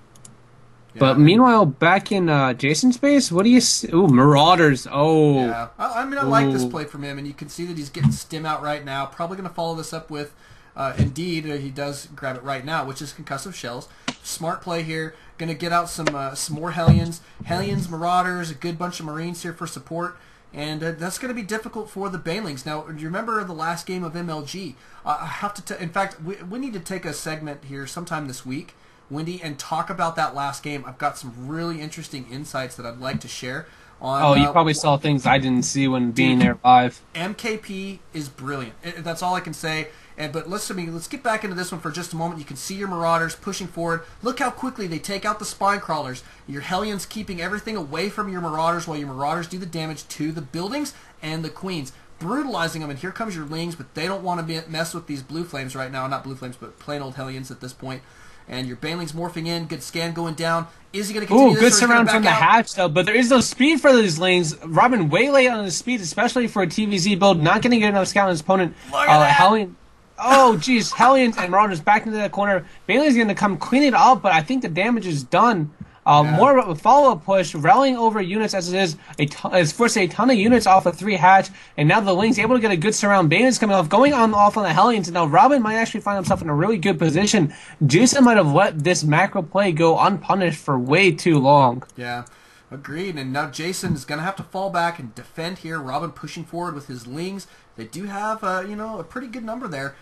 But yeah, meanwhile, back in uh, Jason's base, what do you see? Ooh, Marauders. Oh. Yeah. I, I mean, I Ooh. like this play from him, and you can see that he's getting stim out right now. Probably going to follow this up with, uh, indeed, uh, he does grab it right now, which is concussive shells. Smart play here. Going to get out some uh, some more Hellions. Hellions, Marauders, a good bunch of Marines here for support. And uh, that's going to be difficult for the Banelings. Now, do you remember the last game of M L G? Uh, I have to. T in fact, we, we need to take a segment here sometime this week, Wendy, and talk about that last game. I've got some really interesting insights that I'd like to share on. Oh, you uh, probably saw things I didn't see when being there live. M K P is brilliant. It, that's all I can say. And but let's I mean, let's get back into this one for just a moment. You can see your Marauders pushing forward. Look how quickly they take out the Spine Crawlers. Your Hellions keeping everything away from your Marauders while your Marauders do the damage to the buildings and the Queens, brutalizing them. And here comes your Lings, but they don't want to be, mess with these Blue Flames right now. Not Blue Flames, but plain old Hellions at this point. And your Banelings morphing in, good scan going down. Is he going to continue Ooh, this? good Or is he gonna surround back from the out? hatch, though. But there is no speed for these Lings. Robin way late on his speed, especially for a T V Z build. Not going to get enough scout on his opponent. Look at uh, that. Hellion. Oh, jeez. Hellions and Marauders back into that corner. Bailey's going to come clean it up, but I think the damage is done. Uh, Yeah. More of a follow-up push, rallying over units as it is. A ton, it's forced a ton of units off a three hatch, and now the Ling's able to get a good surround. Bane's coming off, going on off on the Hellions, and now Robin might actually find himself in a really good position. Jason might have let this macro play go unpunished for way too long. Yeah, agreed. And now Jason is going to have to fall back and defend here. Robin pushing forward with his Lings. They do have, uh, you know, a pretty good number there.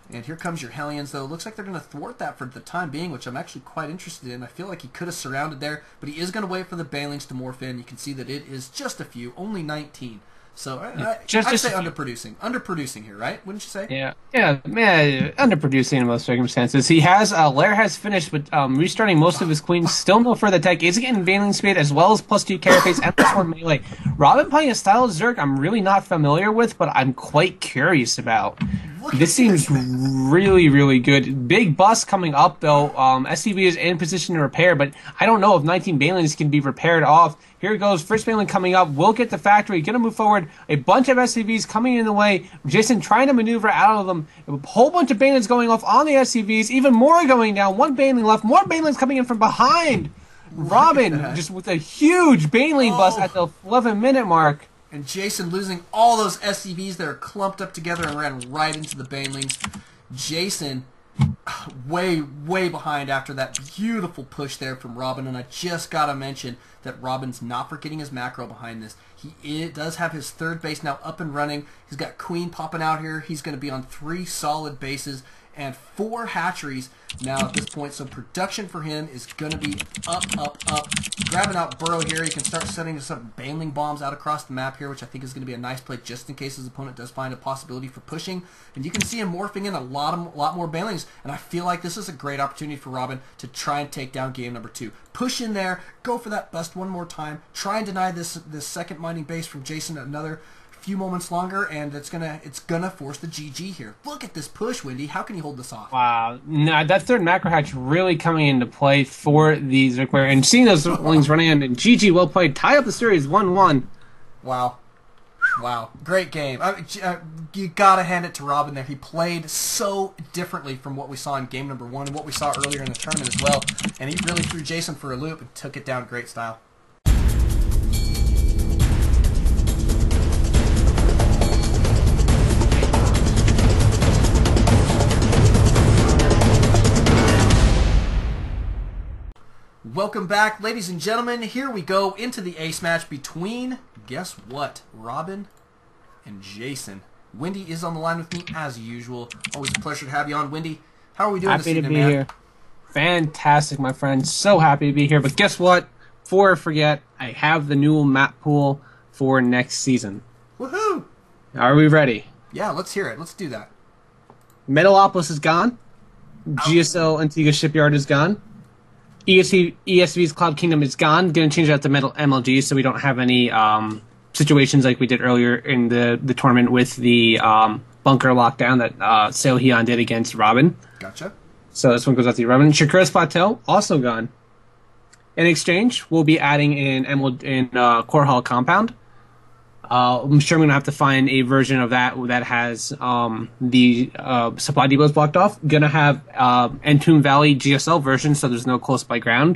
And here comes your Hellions, though. Looks like they're going to thwart that for the time being, which I'm actually quite interested in. I feel like he could have surrounded there, but he is going to wait for the Banelings to morph in. You can see that it is just a few, only nineteen. So I, I, just, I'd just say underproducing. Underproducing here, right? Wouldn't you say? Yeah, yeah, man, underproducing in most circumstances. He has, uh, Lair has finished, but um, restarting most of his queens. Still no further tech. Is getting Veiling Speed as well as plus two carapace and plus one melee. Robin playing a style of Zerg I'm really not familiar with, but I'm quite curious about. Look This seems this. really, really good. Big bust coming up, though. Um, S C V is in position to repair, but I don't know if nineteen Banelings can be repaired off. Here it goes. First Baneling coming up. Will get the factory. Going to move forward. A bunch of S C Vs coming in the way. Jason trying to maneuver out of them. A whole bunch of Banelings going off on the S C Vs. Even more going down. One Baneling left. More Banelings coming in from behind. Robin just with a huge Baneling Oh. bust at the eleven minute mark. And Jason losing all those S C Vs that are clumped up together and ran right into the Banelings. Jason way, way behind after that beautiful push there from Robin. And I just got to mention that Robin's not forgetting his macro behind this. He it does have his third base now up and running. He's got Queen popping out here. He's going to be on three solid bases and four hatcheries now at this point. So production for him is going to be up, up, up. Grabbing out Burrow here. He can start setting some Baneling bombs out across the map here, which I think is going to be a nice play just in case his opponent does find a possibility for pushing. And you can see him morphing in a lot of, lot more Banelings. And I feel like this is a great opportunity for Robin to try and take down game number two. Push in there, go for that bust one more time, try and deny this this second mining base from Jason another few moments longer, and it's gonna it's gonna force the G G here. Look at this push, Wendy. How can you hold this off? Wow, no, that third macro hatch really coming into play for the Zergware, and seeing those wings running in, and G G, well played, tie up the series one one. Wow. Wow. Great game. I mean, uh, you gotta hand it to Robin there. He played so differently from what we saw in game number one and what we saw earlier in the tournament as well, and he really threw Jason for a loop and took it down great style. Welcome back, ladies and gentlemen. Here we go into the ace match between, guess what, Robin and Jason. Wendy is on the line with me as usual. Always a pleasure to have you on, Wendy. How are we doing Happy this to evening, be man? here. Fantastic, my friend. So happy to be here. But guess what? Before I forget, I have the new map pool for next season. Woohoo! Are we ready? Yeah, let's hear it. Let's do that. Metalopolis is gone. G S L Antigua Shipyard is gone. E S V, E S V's Cloud Kingdom is gone. Going to change that to Metal M L G so we don't have any um, situations like we did earlier in the, the tournament with the um, bunker lockdown that uh, Seohyun did against Robin. Gotcha. So this one goes out to Robin. Shakura's Plateau, also gone. In exchange, we'll be adding in Emerald in uh, Core Hall Compound. Uh, I'm sure I'm going to have to find a version of that that has um, the uh, supply depots blocked off. Going to have uh, Entomb Valley G S L version, so there's no close by ground.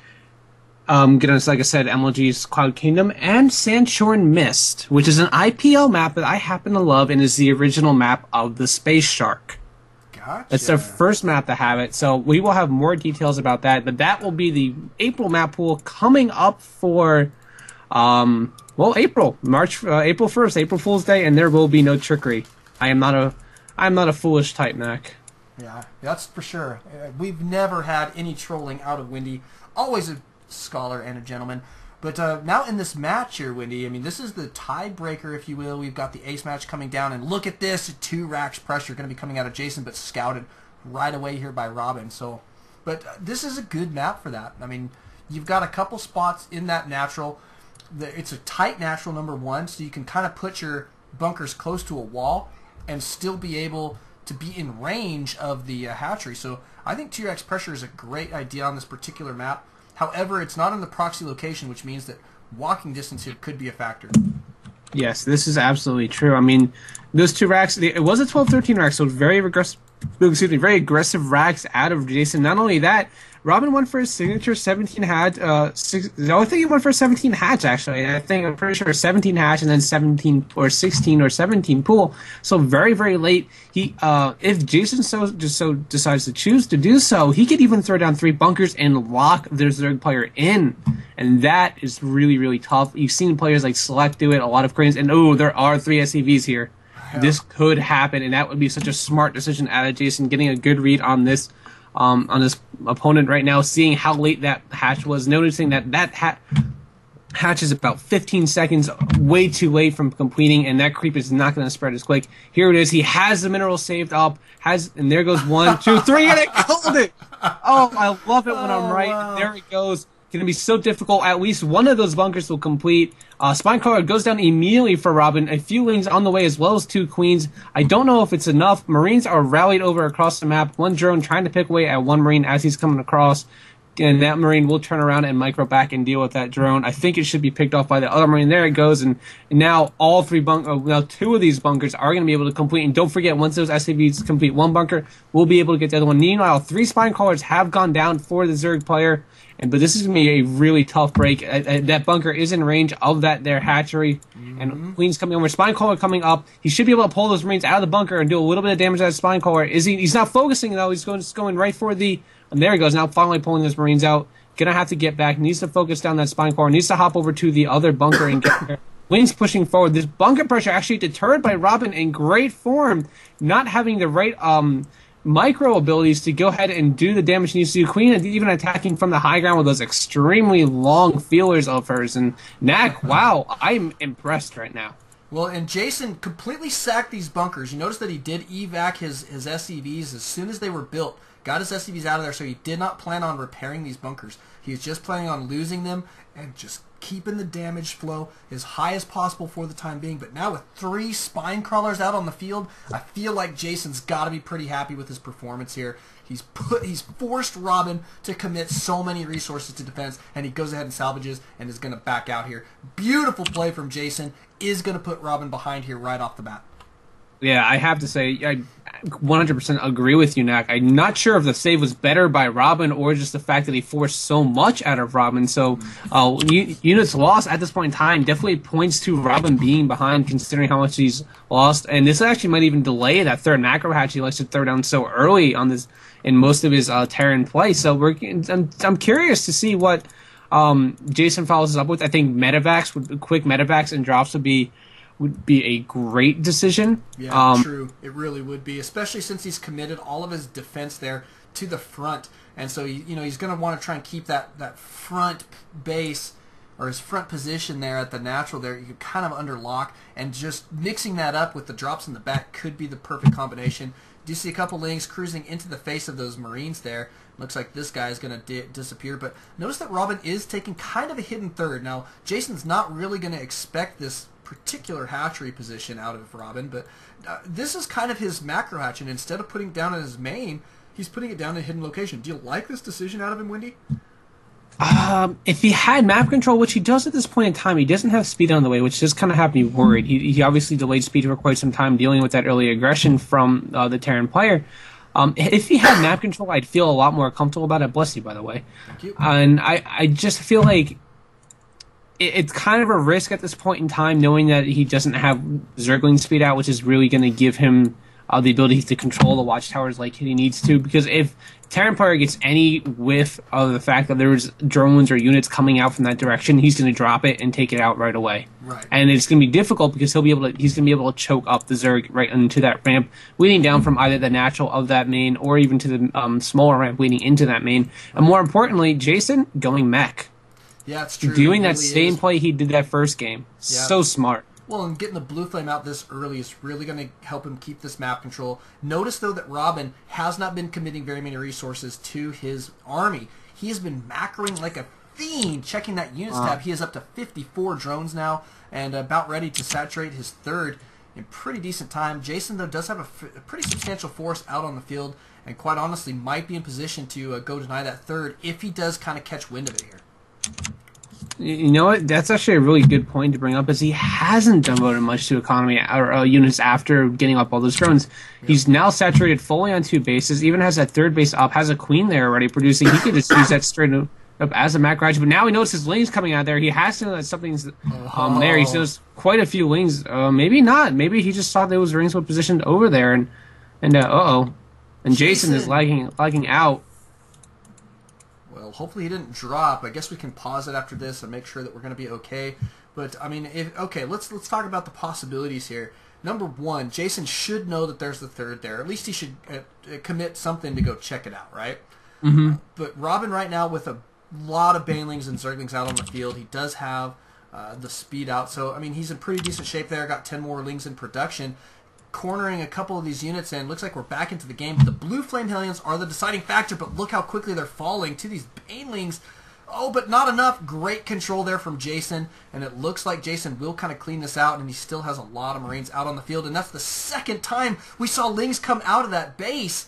Um, going to, like I said, M L G's Cloud Kingdom and Sandshorn Mist, which is an I P L map that I happen to love and is the original map of the Space Shark. Gotcha. It's their first map to have it, so we will have more details about that. But that will be the April map pool coming up for, um, well, April, March, uh, April first, April Fool's Day, and there will be no trickery. I am not a, I am not a foolish type, Mac. Yeah, that's for sure. Uh, We've never had any trolling out of Wendy. Always a scholar and a gentleman. But uh, now in this match here, Wendy, I mean, this is the tiebreaker, if you will. We've got the ace match coming down, and look at this, two racks pressure going to be coming out of Jason, but scouted right away here by Robin. So, but uh, this is a good map for that. I mean, you've got a couple spots in that natural. The, it's a tight natural, number one, so you can kind of put your bunkers close to a wall and still be able to be in range of the uh, hatchery. So I think two X pressure is a great idea on this particular map. However, it's not in the proxy location, which means that walking distance here could be a factor. Yes, this is absolutely true. I mean, those two racks, it was a twelve thirteen rack, so very aggressive, excuse me, very aggressive racks out of Jason. Not only that, Robin went for his signature seventeen hatch. Uh, six, I think he went for a seventeen hatch, actually. I think, I'm pretty sure seventeen hatch and then seventeen or sixteen or seventeen pool. So very, very late. He, uh, if Jason so just so decides to choose to do so, he could even throw down three bunkers and lock their Zerg player in. And that is really, really tough. You've seen players like Select do it, a lot of cranes, and oh, there are three S C Vs here. this could happen, and that would be such a smart decision out of Jason, getting a good read on this um, on this opponent right now, seeing how late that hatch was, noticing that that hat hatch is about fifteen seconds way too late from completing, and that creep is not going to spread as quick. Here it is. He has the mineral saved up, has, and there goes one, two, three, and it killed it. Oh, I love it when Oh, I'm right. wow. There it goes. Going to be so difficult. At least one of those bunkers will complete. Uh, Spinecrawler goes down immediately for Robin. A few wings on the way, as well as two queens. I don't know if it's enough. Marines are rallied over across the map. One drone trying to pick away at one Marine as he's coming across. And that Marine will turn around and micro back and deal with that drone. I think it should be picked off by the other Marine. There it goes. And, and now all three bunk, oh, now two of these bunkers are going to be able to complete. And don't forget, once those S C Vs complete one bunker, we'll be able to get the other one. Meanwhile, three spine crawlers have gone down for the Zerg player. And but this is going to be a really tough break. Uh, uh, that bunker is in range of that their hatchery. Mm-hmm. And Queen's coming over. Spine crawler coming up. He should be able to pull those Marines out of the bunker and do a little bit of damage to that spine crawler. Is he? He's not focusing though. He's going just going right for the. And there he goes. Now finally pulling those Marines out. Gonna have to get back. Needs to focus down that spine core. Needs to hop over to the other bunker and get there. Wings pushing forward. This bunker pressure actually deterred by Robin in great form, not having the right um micro abilities to go ahead and do the damage he needs to do. Queen and even attacking from the high ground with those extremely long feelers of hers. And Knack, wow, I'm impressed right now. Well, and Jason completely sacked these bunkers. You notice that he did evac his, his S C Vs as soon as they were built. Got his S C Vs out of there, so he did not plan on repairing these bunkers. He was just planning on losing them and just keeping the damage flow as high as possible for the time being. But now with three spine crawlers out on the field, I feel like Jason's got to be pretty happy with his performance here. He's put, he's forced Robin to commit so many resources to defense, and he goes ahead and salvages and is going to back out here. Beautiful play from Jason. Is going to put Robin behind here right off the bat. Yeah, I have to say, I one hundred percent agree with you, Knack. I'm not sure if the save was better by Robin or just the fact that he forced so much out of Robin. So uh, units lost at this point in time definitely points to Robin being behind, considering how much he's lost. And this actually might even delay that third macro hatch he likes to throw down so early on this in most of his uh, Terran play. So we're I'm, I'm curious to see what um, Jason follows up with. I think medevacs, would, quick medevacs and drops would be would be a great decision. Yeah, um, true. It really would be, especially since he's committed all of his defense there to the front, and so he, you know he's going to want to try and keep that that front base or his front position there at the natural there. You kind of under lock, and just mixing that up with the drops in the back could be the perfect combination. Do you see a couple Lings cruising into the face of those Marines there? Looks like this guy is going to di disappear, but notice that Robin is taking kind of a hidden third. Now, Jason's not really going to expect this particular hatchery position out of Robin, but uh, this is kind of his macro hatch, and instead of putting it down in his main, he's putting it down in a hidden location. Do you like this decision out of him, Wendy? Um, if he had map control, which he does at this point in time, he doesn't have speed on the way, which does kind of have me worried. He, he obviously delayed speed for quite some time, dealing with that early aggression from uh, the Terran player. Um, if he had map control, I'd feel a lot more comfortable about it. Bless you, by the way. Thank you. And I, I just feel like it, it's kind of a risk at this point in time, knowing that he doesn't have Zergling speed out, which is really going to give him uh, the ability to control the watchtowers like he needs to. Because if Terran player gets any whiff of the fact that there's drones or units coming out from that direction, he's going to drop it and take it out right away. Right. And it's going to be difficult because he'll be able to he's going to be able to choke up the Zerg right into that ramp, leading down from either the natural of that main or even to the um, smaller ramp leading into that main. And more importantly, Jason going mech. Yeah, it's true. Doing It that really same is. play he did that first game. Yeah. So smart. Well, and getting the blue flame out this early is really going to help him keep this map control. Notice, though, that Robin has not been committing very many resources to his army. He has been macroing like a fiend, checking that units Wow. tab. He is up to fifty-four drones now and about ready to saturate his third in pretty decent time. Jason, though, does have a, f a pretty substantial force out on the field and quite honestly might be in position to uh, go deny that third if he does kind of catch wind of it here. You know what? That's actually a really good point to bring up, as he hasn't devoted much to economy or uh, units after getting up all those drones. Yep. He's now saturated fully on two bases, even has that third base up, has a queen there already producing. He could just use that straight up as a macro hatch, but now he knows his lanes coming out there. He has to know that something's um, there. He knows quite a few wings. Uh, maybe not. Maybe he just thought there was rings were positioned over there, and and uh oh, and Jason, Jason is lagging lagging out. Well, battle. Hopefully he didn't drop. I guess we can pause it after this and make sure that we're going to be okay. But I mean, if, okay, let's let's talk about the possibilities here. Number one, Jason should know that there's the third there. At least he should uh, commit something to go check it out, right? Mm-hmm. But Robin right now with a lot of Banelings and Zerglings out on the field, he does have uh, the speed out. So, I mean, he's in pretty decent shape there. Got ten more Lings in production. Cornering a couple of these units in. Looks like we're back into the game. The Blue Flame Hellions are the deciding factor, but look how quickly they're falling to these Banelings. Oh, but not enough. Great control there from Jason, and it looks like Jason will kind of clean this out, and he still has a lot of Marines out on the field, and that's the second time we saw Lings come out of that base.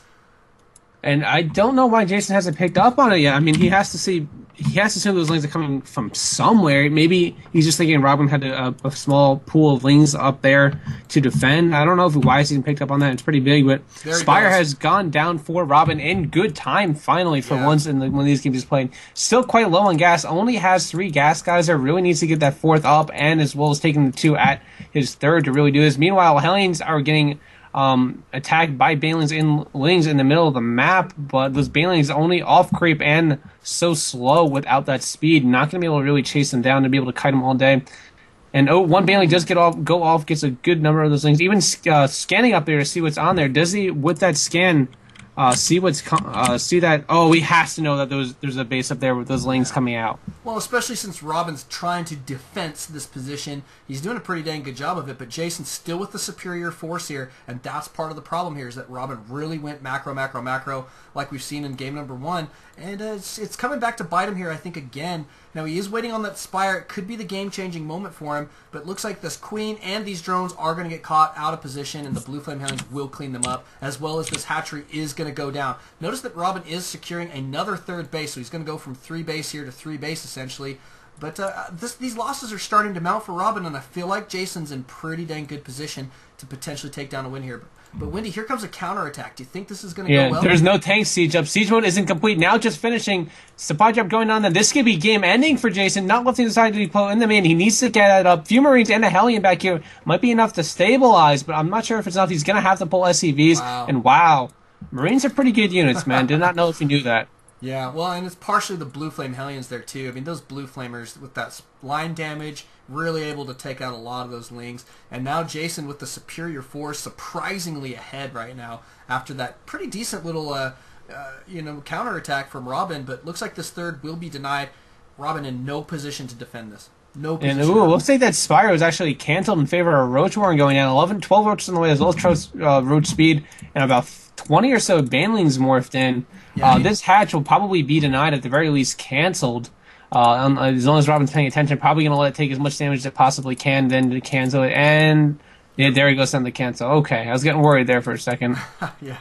And I don't know why Jason hasn't picked up on it yet. I mean, he has to see, he has to assume those Lings are coming from somewhere. Maybe he's just thinking Robin had a, a small pool of Lings up there to defend. I don't know if why he hasn't picked up on that. It's pretty big, but Spire goes. has gone down for Robin in good time, finally, for yeah. once in the, one of these games he's played. Still quite low on gas. Only has three gas guys there. Really needs to get that fourth up, and as well as taking the two at his third to really do this. Meanwhile, Hellions are getting Um, attacked by Banelings in Lings in the middle of the map, but those Banelings only off creep and so slow without that speed. Not going to be able to really chase them down to be able to kite them all day. And oh, one Baneling does get off, go off, gets a good number of those Lings. Even uh, scanning up there to see what's on there. Does he, with that scan, uh, see what's uh, see that? Oh, he has to know that those, there's a base up there with those Lings coming out. Well, especially since Robin's trying to defense this position. He's doing a pretty dang good job of it, but Jason's still with the superior force here, and that's part of the problem here, is that Robin really went macro, macro, macro, like we've seen in game number one, and uh, it's, it's coming back to bite him here, I think, again. Now, he is waiting on that Spire. It could be the game-changing moment for him, but it looks like this Queen and these drones are going to get caught out of position, and the Blue Flame Hellions will clean them up, as well as this hatchery is going to go down. Notice that Robin is securing another third base, so he's going to go from three base here to three base, essentially. But uh, this, these losses are starting to mount for Robin, and I feel like Jason's in pretty dang good position to potentially take down a win here. But, but Wendy, here comes a counterattack. Do you think this is going to yeah, go well? There's no tank siege up. Siege mode isn't complete. Now just finishing. Supply drop going on. Then this could be game ending for Jason. Not lifting the side to be put in the main. He needs to get it up. Few Marines and a Hellion back here might be enough to stabilize, but I'm not sure if it's enough. He's going to have to pull S C Vs. Wow. And wow, Marines are pretty good units, man. Did not know if you knew that. Yeah, well, and it's partially the Blue Flame Hellions there, too. I mean, those Blue Flamers with that line damage, really able to take out a lot of those Lings. And now Jason with the superior force, surprisingly ahead right now after that pretty decent little, uh, uh, you know, counterattack from Robin. But looks like this third will be denied. Robin in no position to defend this. No position. And ooh, we'll say that Spire was actually canceled in favor of Roach Warren going down. eleven, twelve Roaches on the way, as well as uh, Roach Speed, and about twenty or so Banelings morphed in. Yeah, uh, this hatch will probably be denied, at the very least canceled. Uh, as long as Robin's paying attention, probably going to let it take as much damage as it possibly can, then to cancel it. And yeah, there he goes, send the cancel. Okay, I was getting worried there for a second. Yeah.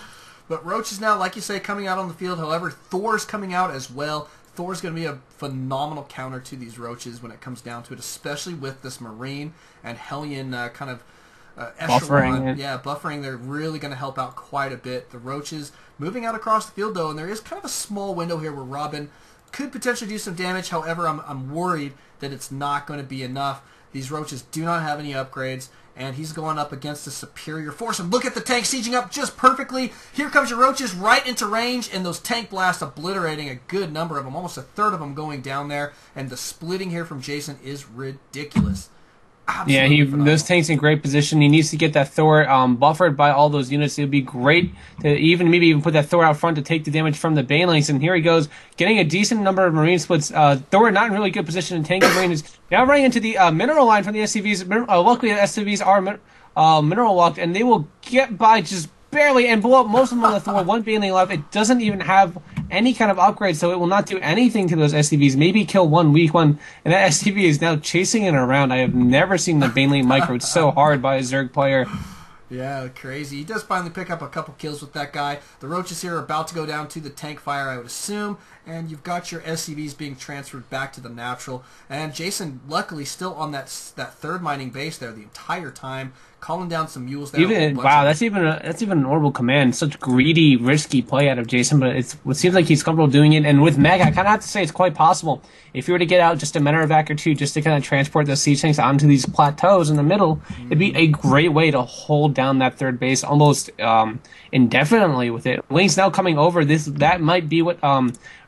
But Roach is now, like you say, coming out on the field. However, Thor's coming out as well. Thor's going to be a phenomenal counter to these Roaches when it comes down to it, especially with this Marine and Hellion uh, kind of Uh, buffering it. Yeah, buffering. They're really going to help out quite a bit. The Roaches moving out across the field, though, and there is kind of a small window here where Robin could potentially do some damage. However, I'm, I'm worried that it's not going to be enough. These Roaches do not have any upgrades, and he's going up against a superior force. And look at the tank sieging up just perfectly. Here comes your Roaches right into range, and those tank blasts obliterating a good number of them, almost a third of them going down there. And the splitting here from Jason is ridiculous. Absolutely yeah, he phenomenal. Those tanks in great position. He needs to get that Thor um, buffered by all those units. It would be great to even maybe even put that Thor out front to take the damage from the Banelings. And here he goes, getting a decent number of Marine splits. Uh, Thor not in really good position, and tanking Marine is now running into the uh, mineral line from the S C Vs. Uh, luckily, the S C Vs are min uh, mineral locked, and they will get by just barely and blow up most of them on the Thor. One Baneling left. It doesn't even have any kind of upgrade, so it will not do anything to those S C Vs. Maybe kill one weak one, and that S C V is now chasing it around. I have never seen the Baneling micro. It's so hard by a Zerg player. Yeah, crazy. He does finally pick up a couple kills with that guy. The Roaches here are about to go down to the tank fire, I would assume, and you've got your S C Vs being transferred back to the natural. And Jason, luckily, still on that that third mining base there the entire time, calling down some mules there. Even wow, that's even a, that's even an orbital command. Such greedy, risky play out of Jason, but it's, it seems like he's comfortable doing it. And with Mega, I kind of have to say it's quite possible. If you were to get out just a medevac or two, just to kind of transport the siege tanks onto these plateaus in the middle, mm-hmm. it'd be a great way to hold down that third base almost um, indefinitely with it. Lings now coming over. This that might be what um,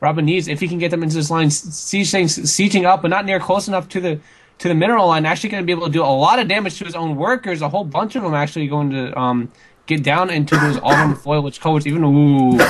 Robin needs if he can get them into this line, sieging, sieging up, but not near close enough to the to the mineral line. Actually, going to be able to do a lot of damage to his own workers. A whole bunch of them actually going to um, get down into those autumn foliage codes. Even ooh,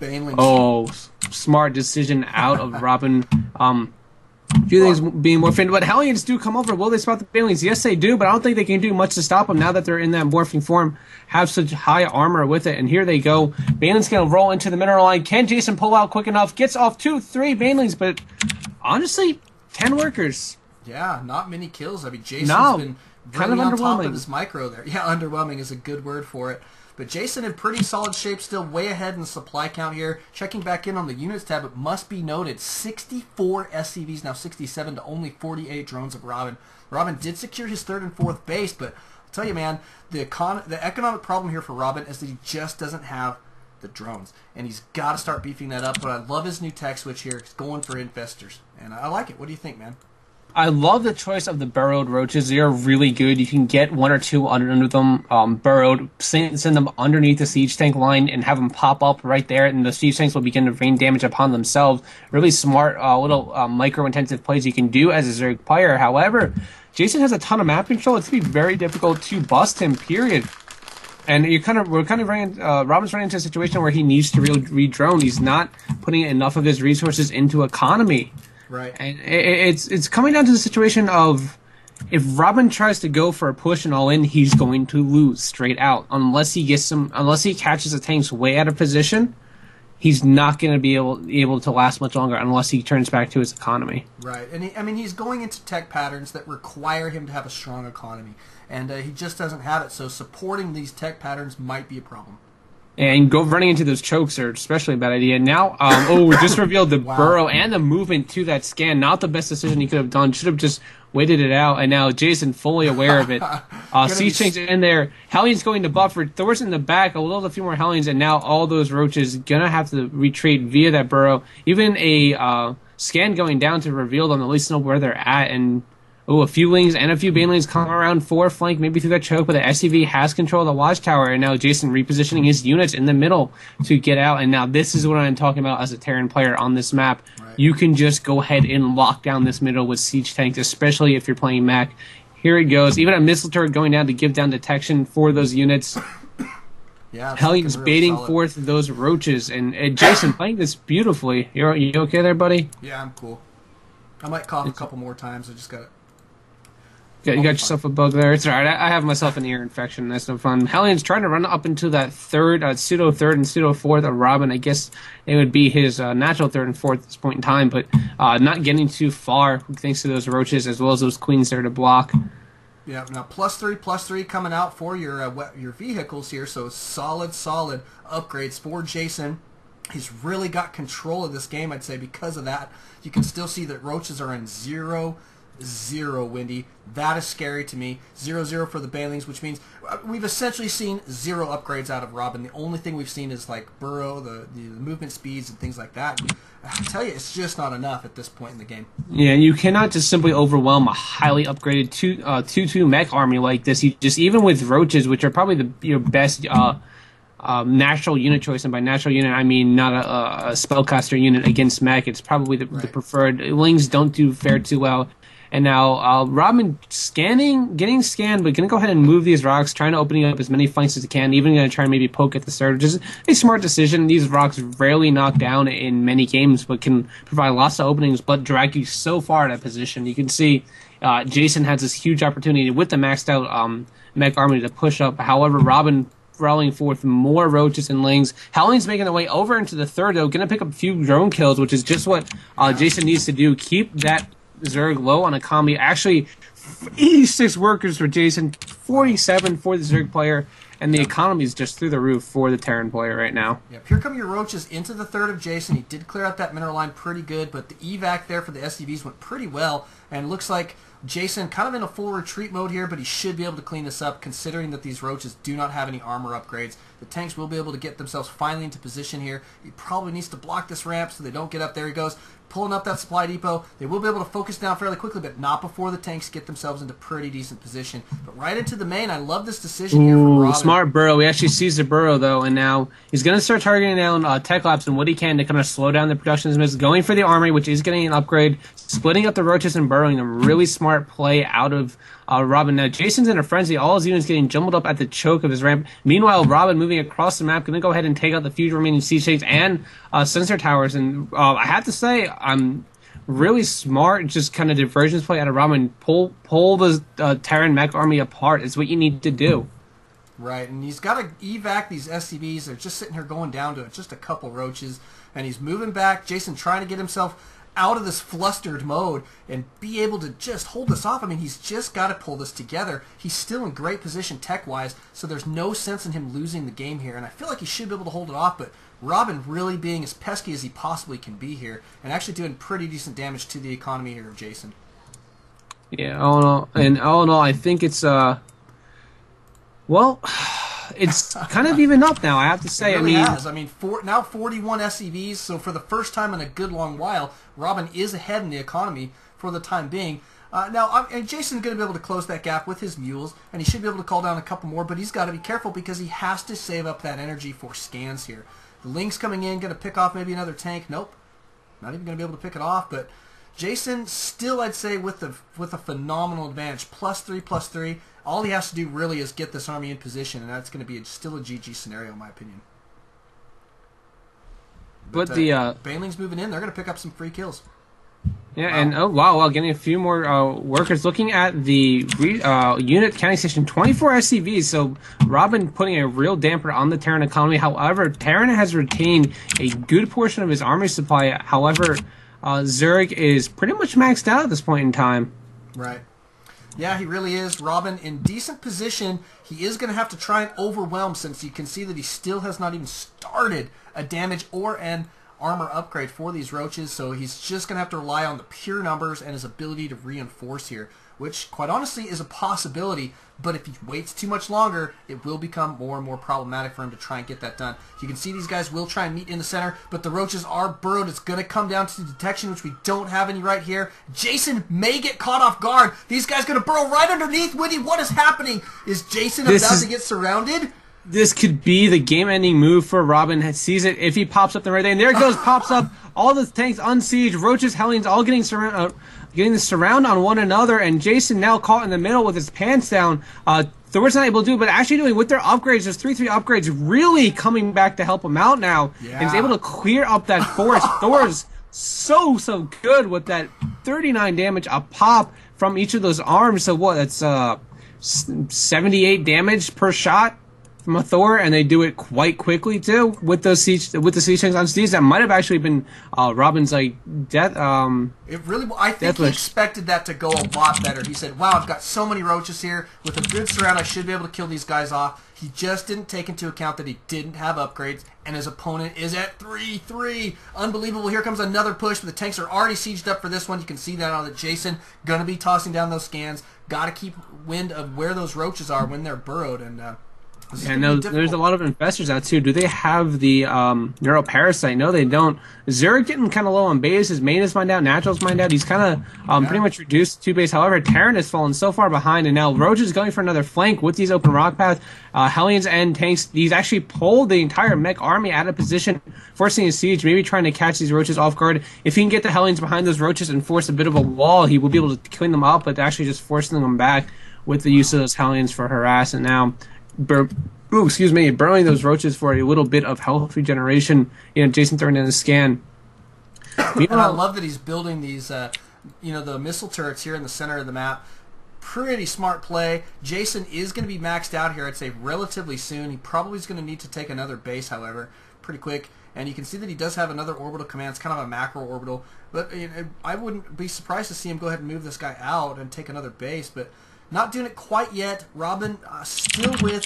oh, s- smart decision out of Robin. Um, a few things being morphed, but Hellions do come over. Will they spot the Banelings? Yes, they do, but I don't think they can do much to stop them now that they're in that morphing form, have such high armor with it. And here they go. Banelings going to roll into the mineral line. Can Jason pull out quick enough? Gets off two, three Banelings, but honestly, ten workers. Yeah, not many kills. I mean, Jason's no, been kind really of on top underwhelming. of his micro there. Yeah, underwhelming is a good word for it. But Jason in pretty solid shape, still way ahead in the supply count here. Checking back in on the units tab, it must be noted, sixty-four S C Vs, now sixty-seven to only forty-eight drones of Robin. Robin did secure his third and fourth base, but I'll tell you, man, the, econ- the economic problem here for Robin is that he just doesn't have the drones. And he's got to start beefing that up, but I love his new tech switch here. He's going for infestors, and I like it. What do you think, man? I love the choice of the burrowed roaches. They are really good. You can get one or two under, under them um, burrowed, send, send them underneath the siege tank line, and have them pop up right there, and the siege tanks will begin to rain damage upon themselves. Really smart uh, little uh, micro-intensive plays you can do as a Zerg player. However, Jason has a ton of map control. It's going to be very difficult to bust him, period. And you kind of we're kind of running. Uh, Robin's running into a situation where he needs to re- re-drone. He's not putting enough of his resources into economy. Right. And it's it's coming down to the situation of if Robin tries to go for a push and all in, he's going to lose straight out unless he gets some unless he catches the tanks way out of position. He's not going to be able able to last much longer unless he turns back to his economy. Right, and he, I mean he's going into tech patterns that require him to have a strong economy, and uh, he just doesn't have it. So supporting these tech patterns might be a problem. And go running into those chokes are especially a bad idea. Now, um, oh, we just revealed the Wow. burrow and the movement to that scan. Not the best decision he could have done. Should have just waited it out. And now Jason fully aware of it. Uh, Siege Tank's in there. Hellions going to buffer. Thor's in the back. A little, a few more Hellions, and now all those roaches gonna have to retreat via that burrow. Even a uh, scan going down to reveal them. At least know where they're at. And oh, a few Lings and a few Banelings come around four flank, maybe through that choke, but the S C V has control of the watchtower, and now Jason repositioning his units in the middle to get out. And now this is what I'm talking about as a Terran player on this map. Right. You can just go ahead and lock down this middle with siege tanks, especially if you're playing Mac. Here it goes. Even a missile turret going down to give down detection for those units. Yeah, it's Hellions looking real baiting solid. forth those roaches, and, and Jason playing this beautifully. You're you okay there, buddy? Yeah, I'm cool. I might cough a couple more times. I just got it. Yeah, you got yourself a bug there. It's alright. I, I have myself an ear infection. That's no fun. Hellions trying to run up into that third, uh, pseudo third and pseudo fourth of Robin. I guess it would be his uh, natural third and fourth at this point in time, but uh, not getting too far thanks to those roaches as well as those queens there to block. Yeah, now plus three, plus three coming out for your uh, we- your vehicles here, so solid, solid upgrades for Jason. He's really got control of this game, I'd say, because of that. You can still see that roaches are in zero, zero, Windy. That is scary to me. Zero, zero for the Banelings, which means uh, we've essentially seen zero upgrades out of Robin. The only thing we've seen is like Burrow, the, the, the movement speeds and things like that. I tell you, it's just not enough at this point in the game. Yeah, you cannot just simply overwhelm a highly upgraded two uh, two two mech army like this. You just even with roaches, which are probably the your best uh, um, natural unit choice, and by natural unit I mean not a, a spellcaster unit against mech. It's probably the, Right. the preferred. Lings don't do fare too well. And now uh, Robin scanning, getting scanned, but going to go ahead and move these rocks, trying to open up as many flanks as he can, even going to try and maybe poke at the start, which is a smart decision. These rocks rarely knock down in many games, but can provide lots of openings, but drag you so far in that position. You can see uh, Jason has this huge opportunity with the maxed out um, mech army to push up. However, Robin rolling forth more roaches and lings. Howling's making their way over into the third, though, going to pick up a few drone kills, which is just what uh, Jason needs to do. Keep that Zerg low on economy. Actually, eighty-six workers for Jason, forty-seven for the Zerg player, and the economy is just through the roof for the Terran player right now. Yep, here come your roaches into the third of Jason. He did clear out that mineral line pretty good, but the evac there for the S C Vs went pretty well, and it looks like Jason kind of in a full retreat mode here, but he should be able to clean this up considering that these roaches do not have any armor upgrades. The tanks will be able to get themselves finally into position here. He probably needs to block this ramp so they don't get up. There he goes, pulling up that supply depot. They will be able to focus down fairly quickly, but not before the tanks get themselves into pretty decent position. But right into the main, I love this decision here from Ooh, Robin. smart burrow. He actually sees the burrow, though, and now he's going to start targeting down uh, Tech Labs and what he can to kind of slow down the production miss, going for the armory, which is getting an upgrade, splitting up the roaches and burrowing them. Really smart play out of uh, Robin. Now, Jason's in a frenzy. All his units getting jumbled up at the choke of his ramp. Meanwhile, Robin moving across the map, going to go ahead and take out the few remaining siege tanks and uh, sensor towers. And uh, I have to say, I'm really smart, just kind of diversions play out of Robin. Pull, pull the uh, Terran mech army apart is what you need to do. Right, and he's got to evac these S C Vs. They're just sitting here going down to just a couple roaches, and he's moving back. Jason trying to get himself out of this flustered mode and be able to just hold this off. I mean, he's just got to pull this together. He's still in great position tech-wise, so there's no sense in him losing the game here, and I feel like he should be able to hold it off, but Robin really being as pesky as he possibly can be here and actually doing pretty decent damage to the economy here of Jason. Yeah, all in all, and all in all, I think it's, uh, well, it's kind of even up now, I have to say. It really I mean, has. I mean, four, now forty-one S C Vs, so for the first time in a good long while, Robin is ahead in the economy for the time being. Uh, now, um, and Jason's going to be able to close that gap with his mules, and he should be able to call down a couple more, but he's got to be careful because he has to save up that energy for scans here. The Lynx coming in, going to pick off maybe another tank. Nope. Not even going to be able to pick it off, but Jason still, I'd say, with the with a phenomenal advantage. Plus three, plus three. All he has to do really is get this army in position, and that's going to be a, still a G G scenario, in my opinion. But, but the... Uh, Baneling's moving in. They're going to pick up some free kills. Yeah, Wow. and oh wow, wow, getting a few more uh, workers. Looking at the re, uh, unit counting station, twenty-four S C Vs. So Robin putting a real damper on the Terran economy. However, Terran has retained a good portion of his army supply. However, uh, Zurich is pretty much maxed out at this point in time. Right. Yeah, he really is. Robin in decent position. He is going to have to try and overwhelm, since you can see that he still has not even started a damage or an armor upgrade for these roaches, so he's just going to have to rely on the pure numbers and his ability to reinforce here, which quite honestly is a possibility, but if he waits too much longer, it will become more and more problematic for him to try and get that done. You can see these guys will try and meet in the center, but the roaches are burrowed. It's going to come down to detection, which we don't have any right here. Jason may get caught off guard. These guys going to burrow right underneath. Windy, what is happening? Is Jason This about is- to get surrounded? This could be the game-ending move for Robin. He sees it if he pops up the right there, and there it goes, pops up. All the tanks unsieged, roaches, Hellions, all getting surround, uh, getting the surround on one another, and Jason now caught in the middle with his pants down. Uh, Thor's not able to do it, but actually doing with their upgrades, those three three upgrades, really coming back to help him out now. Yeah. And he's able to clear up that forest. Thor's so so good with that thirty-nine damage a pop from each of those arms. So what? That's uh, seventy-eight damage per shot from a Thor, and they do it quite quickly too with those siege with the siege tanks on Steeds. That might have actually been uh, Robin's like death. Um, It really, I think Death he wish. expected that to go a lot better. He said, "Wow, I've got so many roaches here. With a good surround, I should be able to kill these guys off." He just didn't take into account that he didn't have upgrades, and his opponent is at three three. Unbelievable. Here comes another push, but the tanks are already sieged up for this one. You can see that on the Jason. Going to be tossing down those scans. Got to keep wind of where those roaches are when they're burrowed, and uh, this is and gonna be those, there's a difficult. lot of investors out too. Do they have the um, neuroparasite? No, they don't. Zurich getting kind of low on base. His main is mined out. Natural's mined out. He's kind of um, Yeah. pretty much reduced to base. However, Terran has fallen so far behind, and now Roach is going for another flank with these open rock paths. Uh, Hellions and tanks. He's actually pulled the entire mech army out of position, forcing a siege. Maybe trying to catch these roaches off guard. If he can get the Hellions behind those roaches and force a bit of a wall, he will be able to clean them up. But actually, just forcing them back with the use of those Hellions for harass. And now, Bur- ooh, excuse me, burrowing those roaches for a little bit of health regeneration. You know, Jason throwing in the scan. And I love that he's building these, uh, you know, the missile turrets here in the center of the map. Pretty smart play. Jason is going to be maxed out here, I'd say, relatively soon. He probably is going to need to take another base, however, pretty quick. And you can see that he does have another orbital command. It's kind of a macro orbital. But you know, I wouldn't be surprised to see him go ahead and move this guy out and take another base. But not doing it quite yet. Robin uh, still with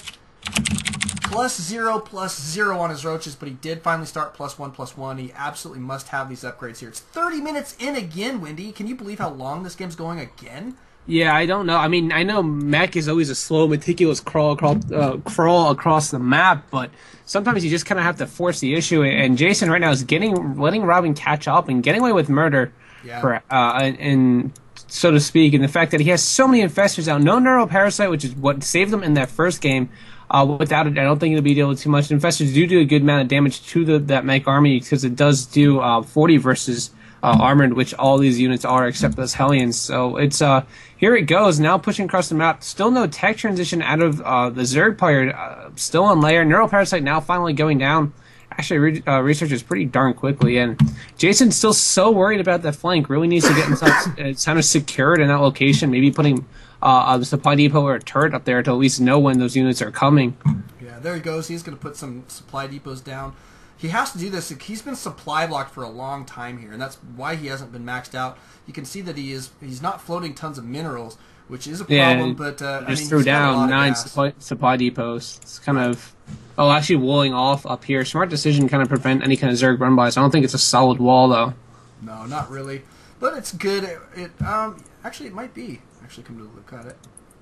plus zero, plus zero on his roaches, but he did finally start plus one, plus one. He absolutely must have these upgrades here. It's thirty minutes in again, Wendy. Can you believe how long this game's going again? Yeah, I don't know. I mean, I know Mech is always a slow, meticulous crawl, crawl, uh, crawl across the map, but sometimes you just kind of have to force the issue. And Jason right now is getting, letting Robin catch up and getting away with murder, Yeah. for, uh, and, and so to speak. And the fact that he has so many infestors out, no neuroparasite, which is what saved them in that first game. Uh, without it, I don't think it'll be dealing with too much. Infestors do do a good amount of damage to the that Mech army because it does do uh, forty versus uh, armored, which all these units are except those Hellions. So it's uh here it goes now pushing across the map. Still no tech transition out of uh, the Zerg player. Uh, still on layer. Neuroparasite now finally going down. Actually, re- uh, researches pretty darn quickly, and Jason's still so worried about that flank. Really needs to get himself uh, kind of secured in that location. Maybe putting uh, a supply depot or a turret up there to at least know when those units are coming. Yeah, there he goes. He's going to put some supply depots down. He has to do this. He's been supply blocked for a long time here, and that's why he hasn't been maxed out. You can see that he is he's not floating tons of minerals, which is a problem. Yeah, but uh, I just mean, threw he's got a lot down of nine gas. supply, supply depots. It's kind of oh, actually walling off up here. Smart decision, kind of prevent any kind of Zerg run bys. I don't think it's a solid wall though. No, not really. But it's good. It, it um actually it might be. Actually, come to look at it.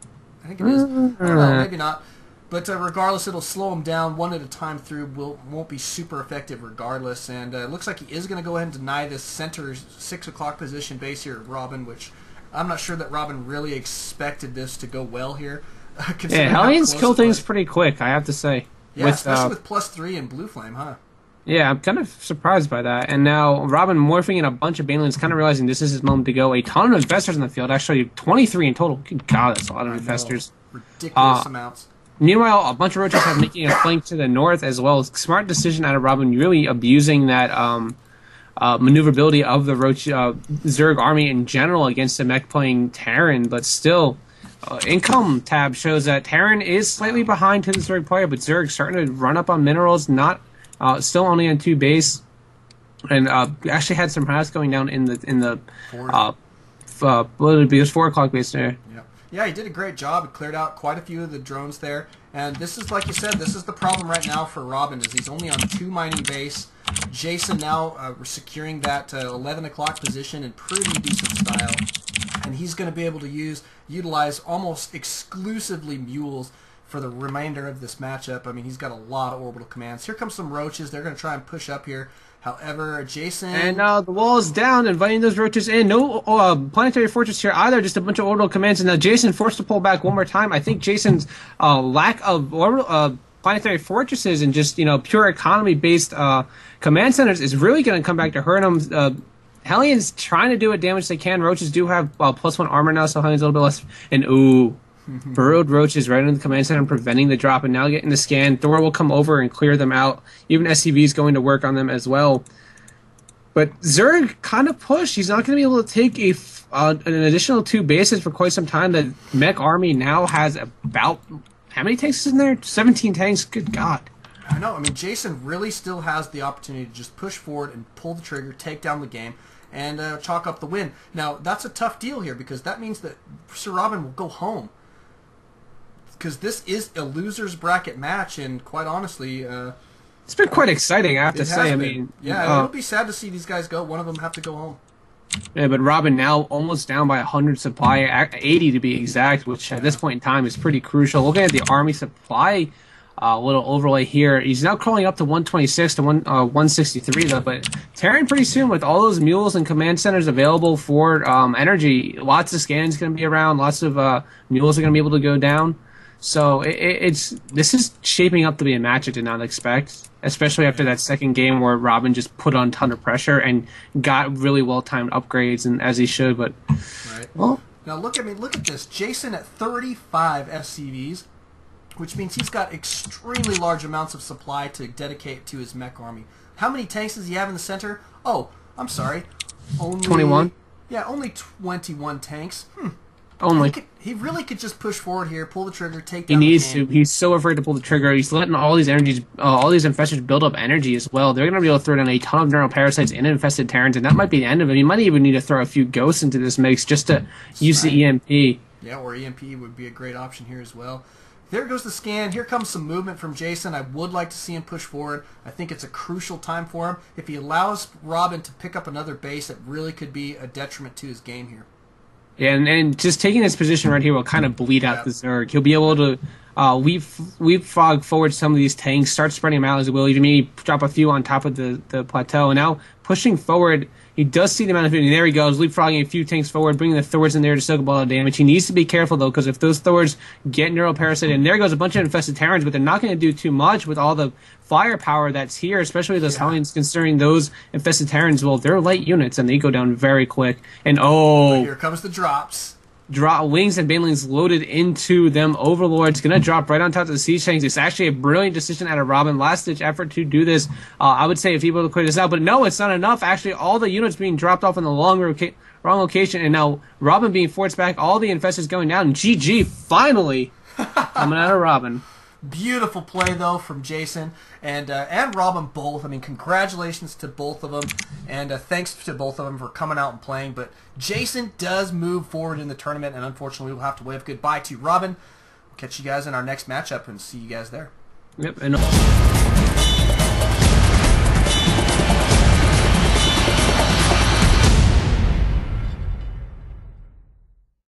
I think it is. I don't know, maybe not. But uh, regardless, it'll slow him down one at a time through. Will won't be super effective regardless. And uh, it looks like he is going to go ahead and deny this center six o'clock position base here, Robin. Which I'm not sure that Robin really expected this to go well here. Yeah, Hellions kill things pretty quick, I have to say. Yeah, with, especially uh, with plus three and Blue Flame, huh? Yeah, I'm kind of surprised by that. And now Robin morphing in a bunch of Banelings, kind of realizing this is his moment to go. A ton of infestors in the field, actually twenty-three in total. Good God, that's a lot of I know. infestors. Ridiculous Uh, amounts. Meanwhile, a bunch of roaches have making a flank to the north as well. Smart decision out of Robin, really abusing that um, uh, maneuverability of the Roach uh, Zerg army in general against the mech playing Terran, but still. Uh, income tab shows that Terran is slightly behind to the Zerg player, but Zerg starting to run up on minerals, not uh, still only on two base, and uh, actually had some harass going down in the in the uh, f- uh, what would it be? It was four o'clock base there. Yeah. Yeah, he did a great job. He cleared out quite a few of the drones there. And this is, like you said, this is the problem right now for Robin, is he's only on two mining base. Jason now uh, securing that uh, eleven o'clock position in pretty decent style. And he's going to be able to use utilize almost exclusively mules for the remainder of this matchup. I mean, he's got a lot of orbital commands. Here comes some roaches. They're going to try and push up here. However, Jason... And uh, the wall is down, inviting those roaches in. No uh, planetary fortress here either, just a bunch of orbital commands. And now Jason forced to pull back one more time. I think Jason's uh, lack of orbital, uh, planetary fortresses and just, you know, pure economy-based uh, command centers is really going to come back to hurt him. Uh, Hellions trying to do what damage they can. Roaches do have uh, plus one armor now, so Hellions a little bit less. And ooh, burrowed roaches right into the command center, preventing the drop, and now getting the scan. Thor will come over and clear them out. Even S C V is going to work on them as well. But Zerg kind of pushed. He's not going to be able to take a f- uh, an additional two bases for quite some time. The mech army now has about how many tanks is in there? seventeen tanks. Good God. I know. I mean, Jason really still has the opportunity to just push forward and pull the trigger, take down the game, and uh, chalk up the win. Now, that's a tough deal here because that means that Sir Robin will go home. Because this is a loser's bracket match, and quite honestly... Uh, it's been quite exciting, I have to it say. has I been. mean, Yeah, uh, it'll be sad to see these guys go. One of them have to go home. yeah, but Robin now almost down by one hundred supply, eighty to be exact, which at this point in time is pretty crucial. Looking at the army supply uh, little overlay here, he's now crawling up to one twenty-six to one, uh, one sixty-three, though. But Terran pretty soon, with all those mules and command centers available for um, energy, lots of scans going to be around, lots of uh, mules are going to be able to go down. So it, it's this is shaping up to be a match I did not expect, especially after that second game where Robin just put on a ton of pressure and got really well timed upgrades, and as he should. But Right. well, Now look at me. Look at this. Jason at thirty-five F C Vs, which means he's got extremely large amounts of supply to dedicate to his mech army. How many tanks does he have in the center? Oh, I'm sorry. Only twenty-one? Yeah, only twenty-one tanks. Hmm. only. He, could, he really could just push forward here, pull the trigger, take He down needs the game. to. He's so afraid to pull the trigger. He's letting all these energies, uh, all these infestors build up energy as well. They're going to be able to throw down a ton of neuroparasites and infested Terrans, and that might be the end of it. He might even need to throw a few ghosts into this mix just to use right. the E M P. Yeah, or E M P would be a great option here as well. There goes the scan. Here comes some movement from Jason. I would like to see him push forward. I think it's a crucial time for him. If he allows Robin to pick up another base, it really could be a detriment to his game here. Yeah, and, and just taking this position right here will kind of bleed out Yeah. the Zerg. He'll be able to uh, weave leapfrog forward some of these tanks, start spreading them out as he will, even maybe drop a few on top of the, the plateau. And now pushing forward, he does see the amount of food, and there he goes, leapfrogging a few tanks forward, bringing the Thors in there to soak up a lot of damage. He needs to be careful, though, because if those Thors get Neuroparasite, and there goes a bunch of infested Terrans, but they're not going to do too much with all the firepower that's here, especially those Yeah. Hellions, considering those infested Terrans, well, they're light units, and they go down very quick. And oh, Here comes the drops. drop wings and banelings loaded into them. Overlord's gonna drop right on top of the siege tanks. It's actually a brilliant decision out of Robin. Last ditch effort to do this. Uh, I would say if he were to clear this out, but no, it's not enough. Actually, all the units being dropped off in the long roca- wrong location, and now Robin being forced back. All the infestors going down. And G G finally coming out of Robin. Beautiful play though from Jason and uh, and Robin both. I mean, congratulations to both of them, and uh, thanks to both of them for coming out and playing. But Jason does move forward in the tournament, and unfortunately, we'll have to wave goodbye to Robin. We'll catch you guys in our next matchup and see you guys there. Yep. And